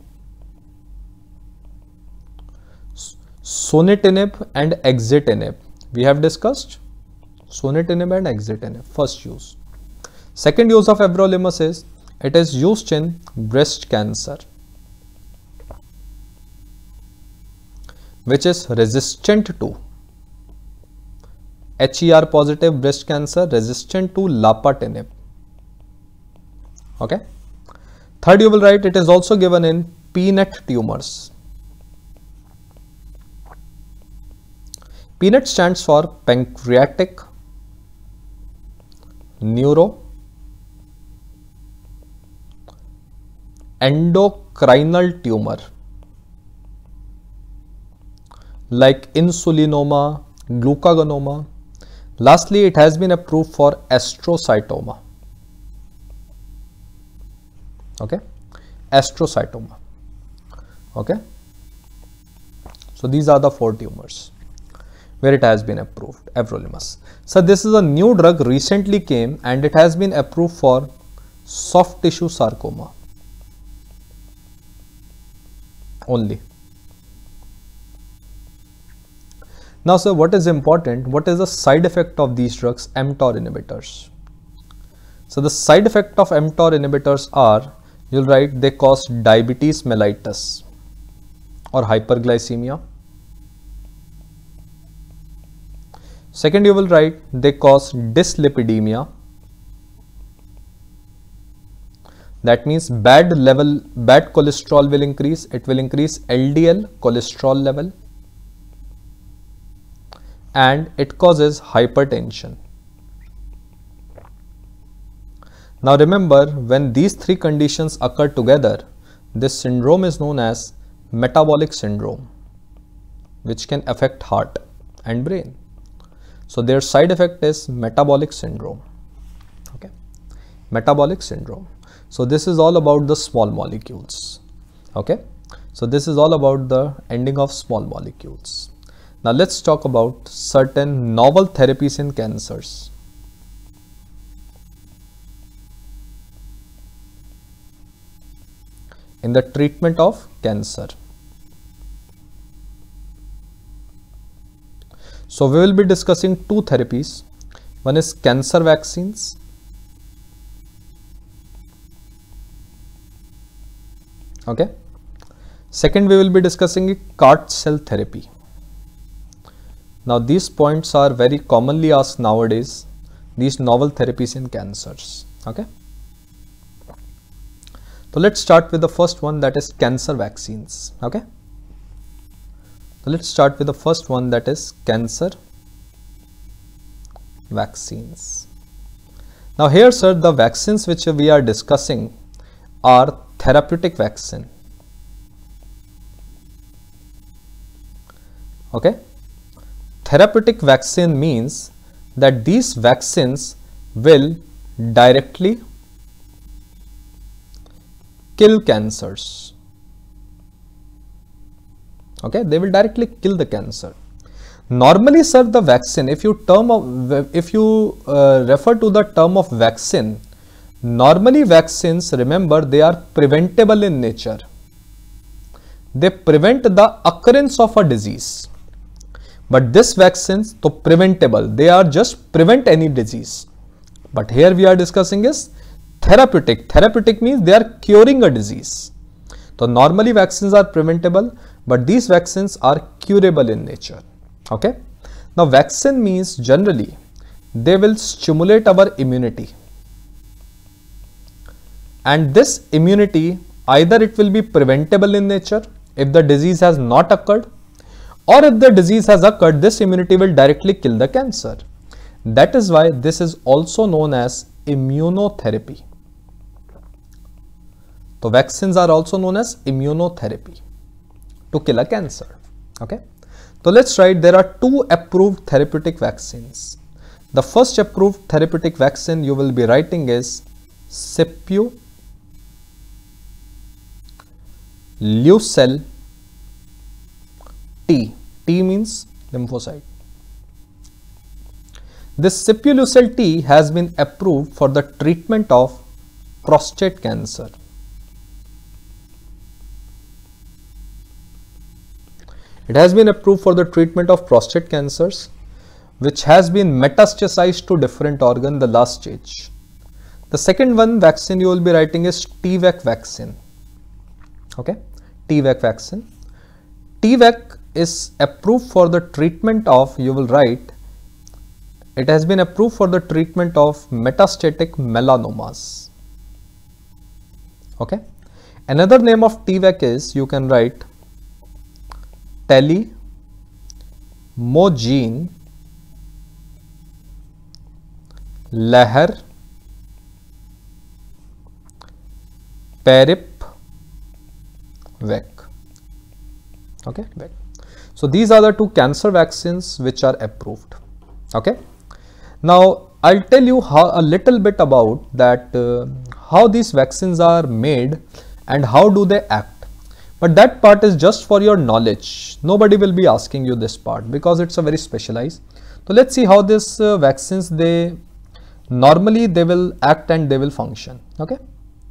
sunitinib and axitinib. We have discussed sunitinib and axitinib, first use. Second use of everolimus is, it is used in breast cancer. which is resistant to H E R positive breast cancer, resistant to lapatinib. Okay. Third, you will write it is also given in P N E T tumors. P N E T stands for pancreatic neuro endocrinal tumor like insulinoma, glucagonoma. Lastly, it has been approved for astrocytoma. Okay, astrocytoma. Okay, so these are the four tumors where it has been approved, everolimus. So this is a new drug, recently came, and it has been approved for soft tissue sarcoma only. Now sir, what is important? What is the side effect of these drugs, mTOR inhibitors? So the side effect of mTOR inhibitors are, you'll write they cause diabetes mellitus or hyperglycemia. Second, you will write they cause dyslipidemia. That means bad level, bad cholesterol will increase. It will increase L D L cholesterol level. And it causes hypertension. Now remember, when these three conditions occur together, this syndrome is known as metabolic syndrome, which can affect heart and brain. So their side effect is metabolic syndrome. Okay, metabolic syndrome. So this is all about the small molecules. Okay, so this is all about the ending of small molecules. Now let's talk about certain novel therapies in cancers. In the treatment of cancer. So we will be discussing two therapies. One is cancer vaccines. Okay. Second, we will be discussing C A R T cell therapy. Now these points are very commonly asked nowadays, these novel therapies in cancers. Okay. So let's start with the first one, that is cancer vaccines. Okay. So let's start with the first one, that is cancer vaccines. Now here sir, the vaccines which we are discussing are therapeutic vaccine. Okay. Therapeutic vaccine means that these vaccines will directly kill cancers. Okay, they will directly kill the cancer. Normally sir, the vaccine, if you term of, if you uh, refer to the term of vaccine, normally vaccines, remember, they are preventable in nature. They prevent the occurrence of a disease. But this vaccines, so preventable, they are just prevent any disease. But here we are discussing is therapeutic. Therapeutic means they are curing a disease. So normally vaccines are preventable, but these vaccines are curable in nature. Okay. Now vaccine means generally they will stimulate our immunity. And this immunity, either it will be preventable in nature if the disease has not occurred, or if the disease has occurred, this immunity will directly kill the cancer. That is why this is also known as immunotherapy. So vaccines are also known as immunotherapy to kill a cancer. Okay. So let's write there are two approved therapeutic vaccines. The first approved therapeutic vaccine you will be writing is Sipuleucel T. T means lymphocyte. This Sipuleucel T has been approved for the treatment of prostate cancer. It has been approved for the treatment of prostate cancers, which has been metastasized to different organ, the last stage. The second one vaccine you will be writing is T VAC vaccine. Okay, T VAC vaccine. T VAC is approved for the treatment of, you will write, it has been approved for the treatment of metastatic melanomas. Okay. Another name of T VEC is, you can write, telemogene Lahar Parip Vec. Okay. So these are the two cancer vaccines which are approved. Okay. Now I'll tell you how a little bit about that, uh, how these vaccines are made and how do they act. But that part is just for your knowledge. Nobody will be asking you this part because it's a very specialized. So let's see how these uh, vaccines, they normally they will act and they will function. Okay.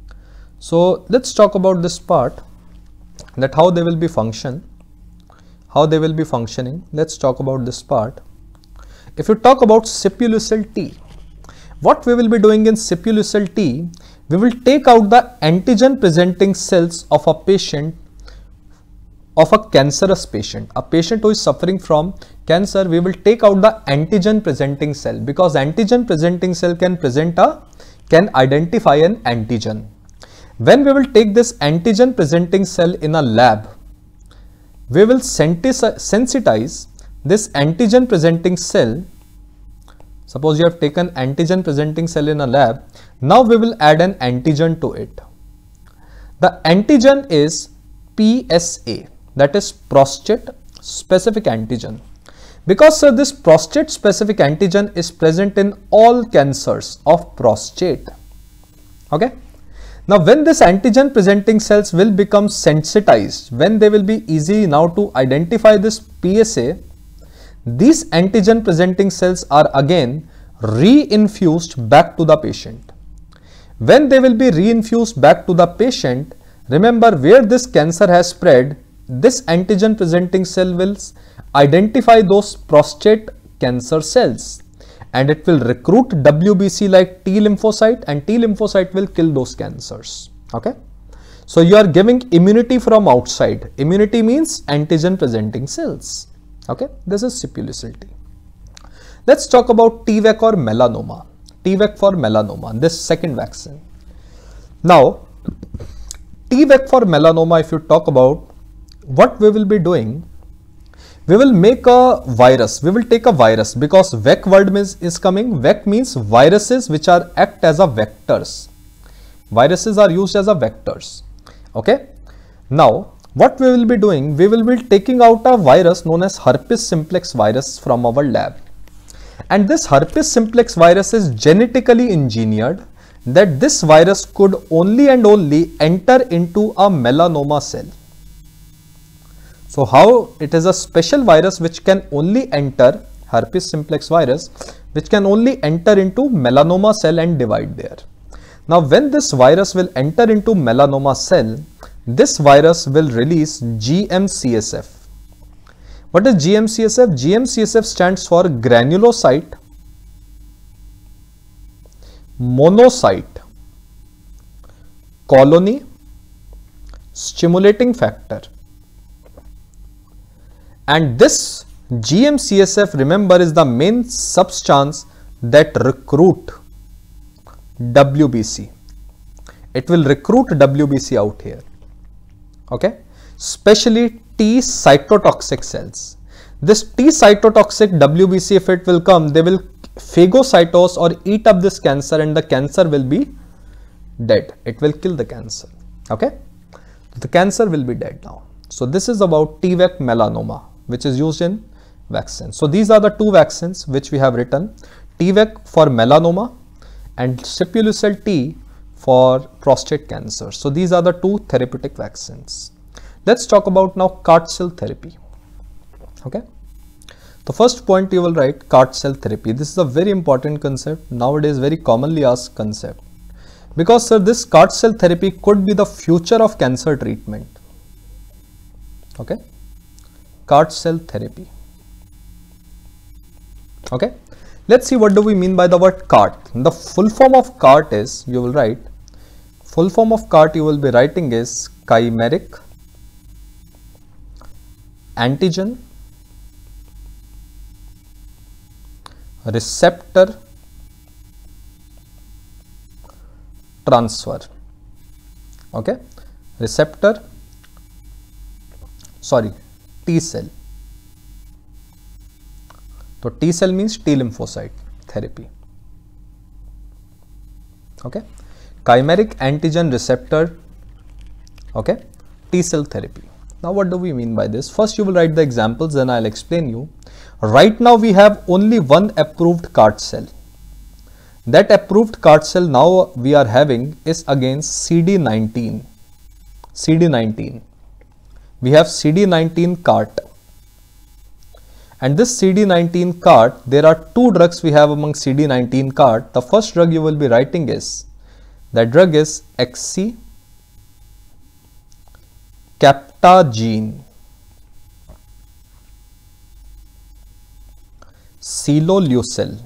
So let's talk about this part, that how they will be function, how they will be functioning. Let's talk about this part. If you talk about Sipuleucel T, what we will be doing in Sipuleucel T, we will take out the antigen presenting cells of a patient, of a cancerous patient, a patient who is suffering from cancer. We will take out the antigen presenting cell, because antigen presenting cell can present a, can identify an antigen. When we will take this antigen presenting cell in a lab, we will sensitize this antigen presenting cell. Suppose you have taken antigen presenting cell in a lab. Now we will add an antigen to it. The antigen is P S A, that is prostate specific antigen. Because sir, this prostate specific antigen is present in all cancers of prostate. Okay. Now when this antigen presenting cells will become sensitized, when they will be easy now to identify this P S A, these antigen presenting cells are again reinfused back to the patient. When they will be reinfused back to the patient, remember where this cancer has spread, this antigen presenting cell will identify those prostate cancer cells and it will recruit W B C like T lymphocyte, and T lymphocyte will kill those cancers. Okay. So you are giving immunity from outside. Immunity means antigen presenting cells. Okay. This is Sipuleucel T. Let's talk about T VEC or melanoma. T VEC for melanoma, this second vaccine. Now, T VEC for melanoma, if you talk about, what we will be doing, we will make a virus. We will take a virus, because vec word is, is coming. Vec means viruses which are act as a vectors. Viruses are used as a vectors. Okay. Now, what we will be doing, we will be taking out a virus known as herpes simplex virus from our lab. And this herpes simplex virus is genetically engineered that this virus could only and only enter into a melanoma cell. So how it is a special virus which can only enter, herpes simplex virus, which can only enter into melanoma cell and divide there. Now when this virus will enter into melanoma cell, this virus will release G M C S F. What is G M C S F? G M C S F stands for granulocyte monocyte colony stimulating factor. And this G M C S F, remember, is the main substance that recruit W B C. It will recruit W B C out here. Okay. Especially T cytotoxic cells. This T cytotoxic W B C, if it will come, they will phagocytose or eat up this cancer and the cancer will be dead. It will kill the cancer. Okay. The cancer will be dead now. So this is about T VEC melanoma, which is used in vaccines. So these are the two vaccines which we have written, T VEC for melanoma and Sipuleucel T for prostate cancer. So these are the two therapeutic vaccines. Let's talk about now C A R T cell therapy. Okay. The first point you will write C A R T cell therapy. This is a very important concept, nowadays very commonly asked concept, because sir, this C A R T cell therapy could be the future of cancer treatment. Okay. C A R T cell therapy. Okay. Let's see what do we mean by the word C A R T. The full form of C A R T is, you will write, full form of C A R T you will be writing is chimeric antigen receptor transfer. Okay, receptor, sorry, T cell. So T cell means T lymphocyte therapy. Okay, chimeric antigen receptor, okay, T cell therapy. Now what do we mean by this? First you will write the examples, then I'll explain you. Right now we have only one approved C A R T cell. That approved C A R T cell now we are having is against C D nineteen. C D nineteen. We have C D nineteen C A R T. And this C D nineteen C A R T, there are two drugs we have among C D nineteen C A R T. The first drug you will be writing is, that drug is oxycaptagene siloleucel.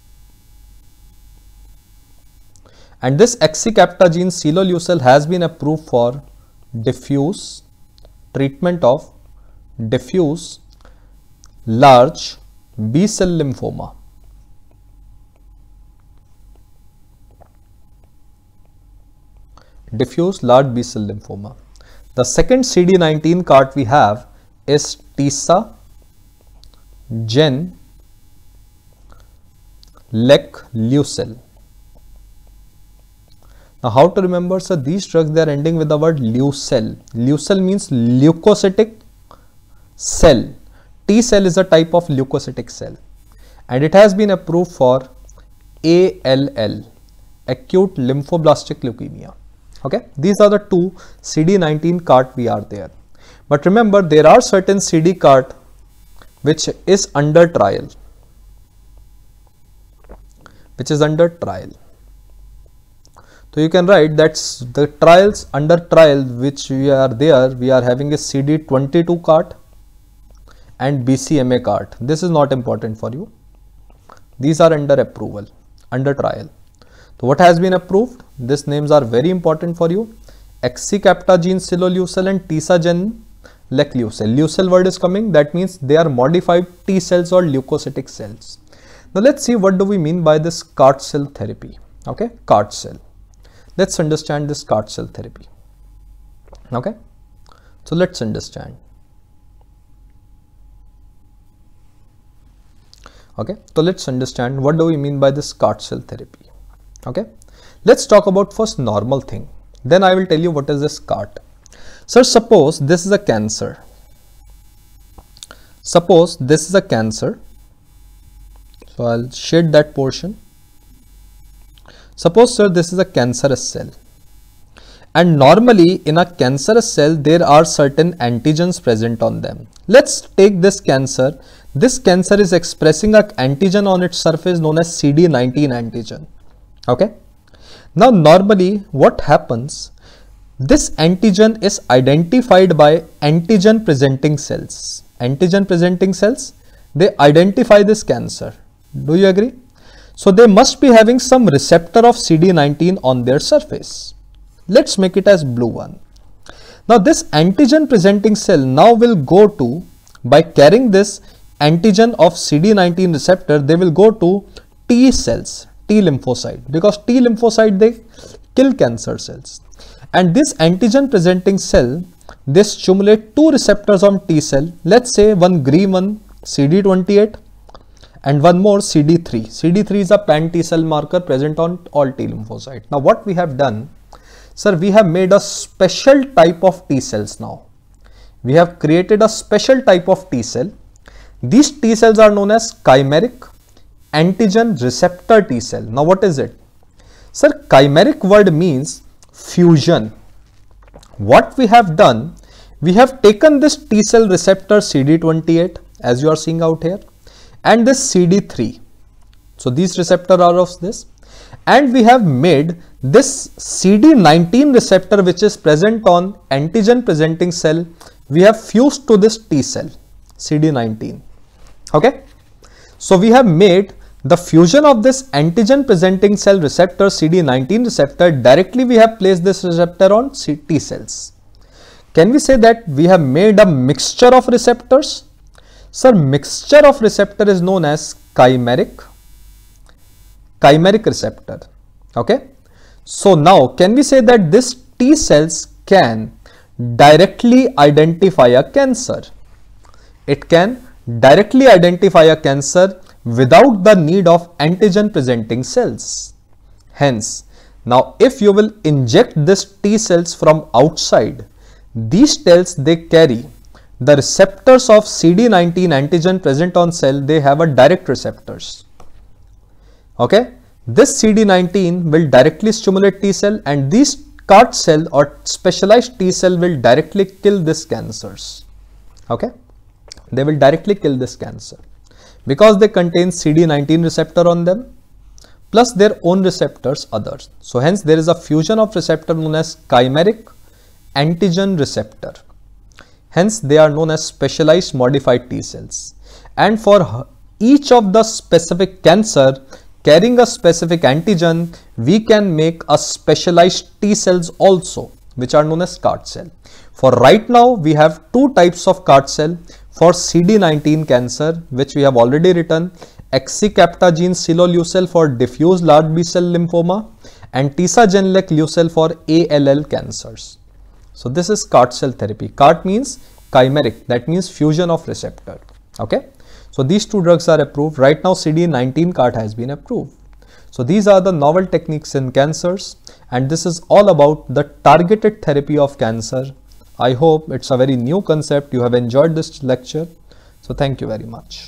And this oxycaptagene siloleucel has been approved for diffuse treatment of diffuse large B cell lymphoma. Diffuse large B cell lymphoma. The second C D nineteen C A R T we have is tisagenlecleucel. Now how to remember, sir? These drugs, they are ending with the word leucel. Leucel means leukocytic cell. T cell is a type of leukocytic cell, and it has been approved for A L L, acute lymphoblastic leukemia. Okay, these are the two C D nineteen C A R T we are there. But remember, there are certain C D C A R T which is under trial, which is under trial. So you can write that's the trials under trial which we are there. We are having a C D twenty-two C A R T and B C M A C A R T. This is not important for you. These are under approval, under trial. So what has been approved? These names are very important for you. Oxycaptagene siloleucel and tisagenlecleucel. Leucel word is coming. That means they are modified T cells or leukocytic cells. Now let's see what do we mean by this C A R T cell therapy. Okay, C A R T cell. Let's understand this C A R T cell therapy. Okay, so let's understand. Okay, so let's understand what do we mean by this C A R T cell therapy. Okay, let's talk about first normal thing. Then I will tell you what is this C A R T. Sir, suppose this is a cancer. Suppose this is a cancer. So I'll shade that portion. Suppose, sir, this is a cancerous cell, and normally in a cancerous cell there are certain antigens present on them. Let's take this cancer. This cancer is expressing an antigen on its surface known as C D nineteen antigen. Okay. Now normally what happens? This antigen is identified by antigen presenting cells. Antigen presenting cells, they identify this cancer. Do you agree? So they must be having some receptor of C D nineteen on their surface. Let's make it as blue one. Now this antigen presenting cell now will go to, by carrying this antigen of C D nineteen receptor, they will go to T cells, T lymphocyte, because T lymphocyte, they kill cancer cells. And this antigen presenting cell, they stimulate two receptors on T cell. Let's say one green one, C D twenty-eight, and one more C D three. C D three is a pan T cell marker present on all T lymphocyte. Now what we have done, sir, we have made a special type of T cells now. We have created a special type of T cell. These T cells are known as chimeric antigen receptor T cell. Now what is it? Sir, chimeric word means fusion. What we have done, we have taken this T cell receptor C D twenty-eight, as you are seeing out here, and this C D three. So these receptors are of this, and we have made this C D nineteen receptor which is present on antigen presenting cell, we have fused to this T cell C D nineteen. Okay, so we have made the fusion of this antigen presenting cell receptor C D nineteen receptor. Directly we have placed this receptor on T cells. Can we say that we have made a mixture of receptors? Sir, mixture of receptor is known as chimeric, chimeric receptor. Okay. So now can we say that this T cells can directly identify a cancer? It can directly identify a cancer without the need of antigen presenting cells. Hence, now if you will inject this T cells from outside, these cells, they carry the receptors of C D nineteen antigen present on cell. They have a direct receptors. Okay, this C D nineteen will directly stimulate T cell, and these C A R T cell or specialized T cell will directly kill this cancers. Okay, they will directly kill this cancer because they contain C D nineteen receptor on them plus their own receptors others. So hence there is a fusion of receptor known as chimeric antigen receptor. Hence they are known as specialized modified T cells. And for each of the specific cancer carrying a specific antigen, we can make a specialized T cells also, which are known as C A R T cell. For right now, we have two types of C A R T cell for C D nineteen cancer, which we have already written: Exicaptagene siloleucel for diffuse large B cell lymphoma and Tisagenlec leucel for A L L cancers. So this is C A R T cell therapy. C A R T means chimeric, that means fusion of receptor. Okay. So these two drugs are approved. Right now C D nineteen C A R T has been approved. So these are the novel techniques in cancers, and this is all about the targeted therapy of cancer. I hope it's a very new concept. You have enjoyed this lecture. So thank you very much.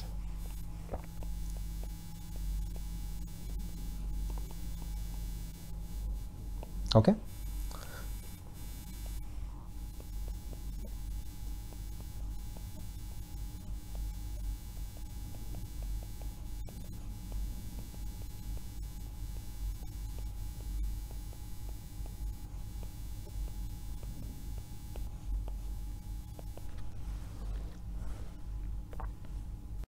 Okay.